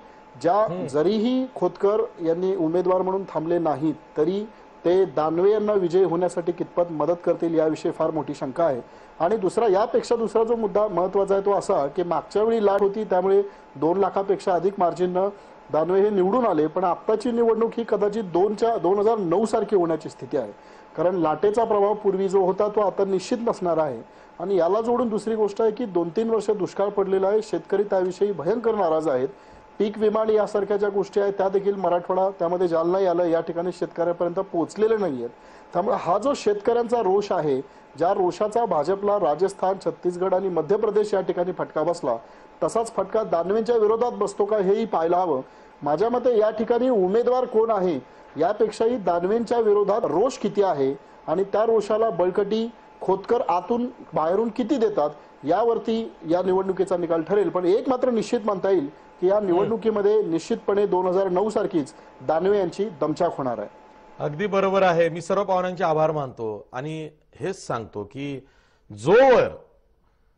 जरीही खोतकर यांनी उमेदवार म्हणून थांबले नाहीत तरी ते दानवे यांना विजयी होण्यासाठी कितपत मदत करतील याविषयी फार मोठी शंका आहे. आणि यापेक्षा दुसरा जो मुद्दा महत्वाचा आहे तो असा की मागच्या वेळी लाट होती, त्यामुळे 2 लाखापेक्षा अधिक मार्जिननं दानवे हे निवडून आले. पण आत्ताची निवडणूक ही कदाचित 2009 सारखी होण्याची स्थिती आहे, कारण लाटेचा प्रभाव पूर्वी जो होता तो आता निश्चित नसणार आहे. आणि याला जोडून दुसरी गोष्ट आहे की 2-3 वर्ष दुष्काळ पडलेला आहे, शेतकरी त्याविषयी भयंकर नाराज आहेत. पीक विमा आणि यासारख्या ज्या गोष्टी आहेत त्या देखील मराठवाडा, त्यामध्ये जालना याला या ठिकाणी शेतकऱ्यापर्यंत पोहोचलेले नाहीयेत. त्यामुळे हा जो शेतकऱ्यांचा रोष आहे, ज्या रोषाचा भाजपला राजस्थान, छत्तीसगड आणि मध्य प्रदेश या ठिकाणी फटका बसला, तसाच फटका दानवेंच्या विरोधात बसतो का हेही पाहायला हवं. माझ्या मते या ठिकाणी उमेदवार कोण आहे यापेक्षाही दानवेंच्या विरोधात रोष किती आहे आणि त्या रोषाला बळकटी खोतकर आतून बाहेरून किती देतात यावरती या निवडणुकीचा निकाल ठरेल. पण एक मात्र निश्चित म्हणता येईल की या निवडणुकीमध्ये निश्चितपणे 2009 सारखीच दानवे यांची दमछाक होणार आहे. अगदी बरोबर आहे. मी सर्व पाहुण्यांचे आभार मानतो आणि हेच सांगतो की जोवर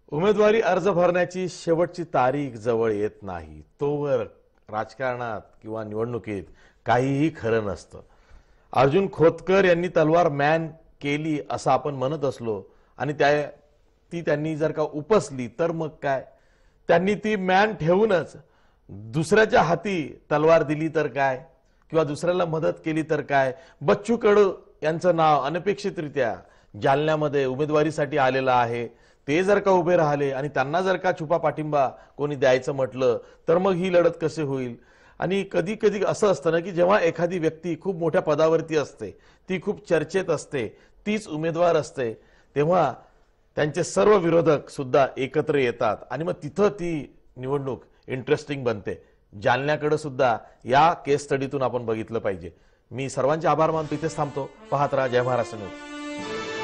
उमेदवारी अर्ज भरण्याची शेवटची तारीख जवळ येत नाही तोवर राजकारणात किंवा निवडणुकीत काहीही खरं नसतं. अर्जुन खोतकर यांनी तलवार मॅन केली असं आपण म्हणत असलो आणि ती त्यांनी जर का उपसली तर मग काय, त्यांनी ती मॅन ठेवूनच दुसऱ्याच्या हाती तलवार दिली तर काय, किंवा दुसऱ्याला मदत केली तर काय. बच्चू कडू यांचं नाव अनपेक्षितरित्या जालन्यामध्ये उमेदवारीसाठी आलेलं आहे. ते जर का उभे राहिले आणि त्यांना जर का छुपा पाठिंबा कोणी द्यायचं म्हटलं तर मग ही लढत कशी होईल. आणि कधी कधी असं असतं ना की जेव्हा एखादी व्यक्ती खूप मोठ्या पदावरती असते, ती खूप चर्चेत असते, तीच उमेदवार असते, तेव्हा त्यांचे सर्व विरोधक सुद्धा एकत्र येतात आणि मग तिथं ती निवडणूक इंटरेस्टिंग बनते. जालन्याकडे सुद्धा या केस स्टडीतून आपण बघितलं पाहिजे. मी सर्वांचे आभार मानतो, इथेच थांबतो. पाहत राहा जय महाराष्ट्र न्यूज.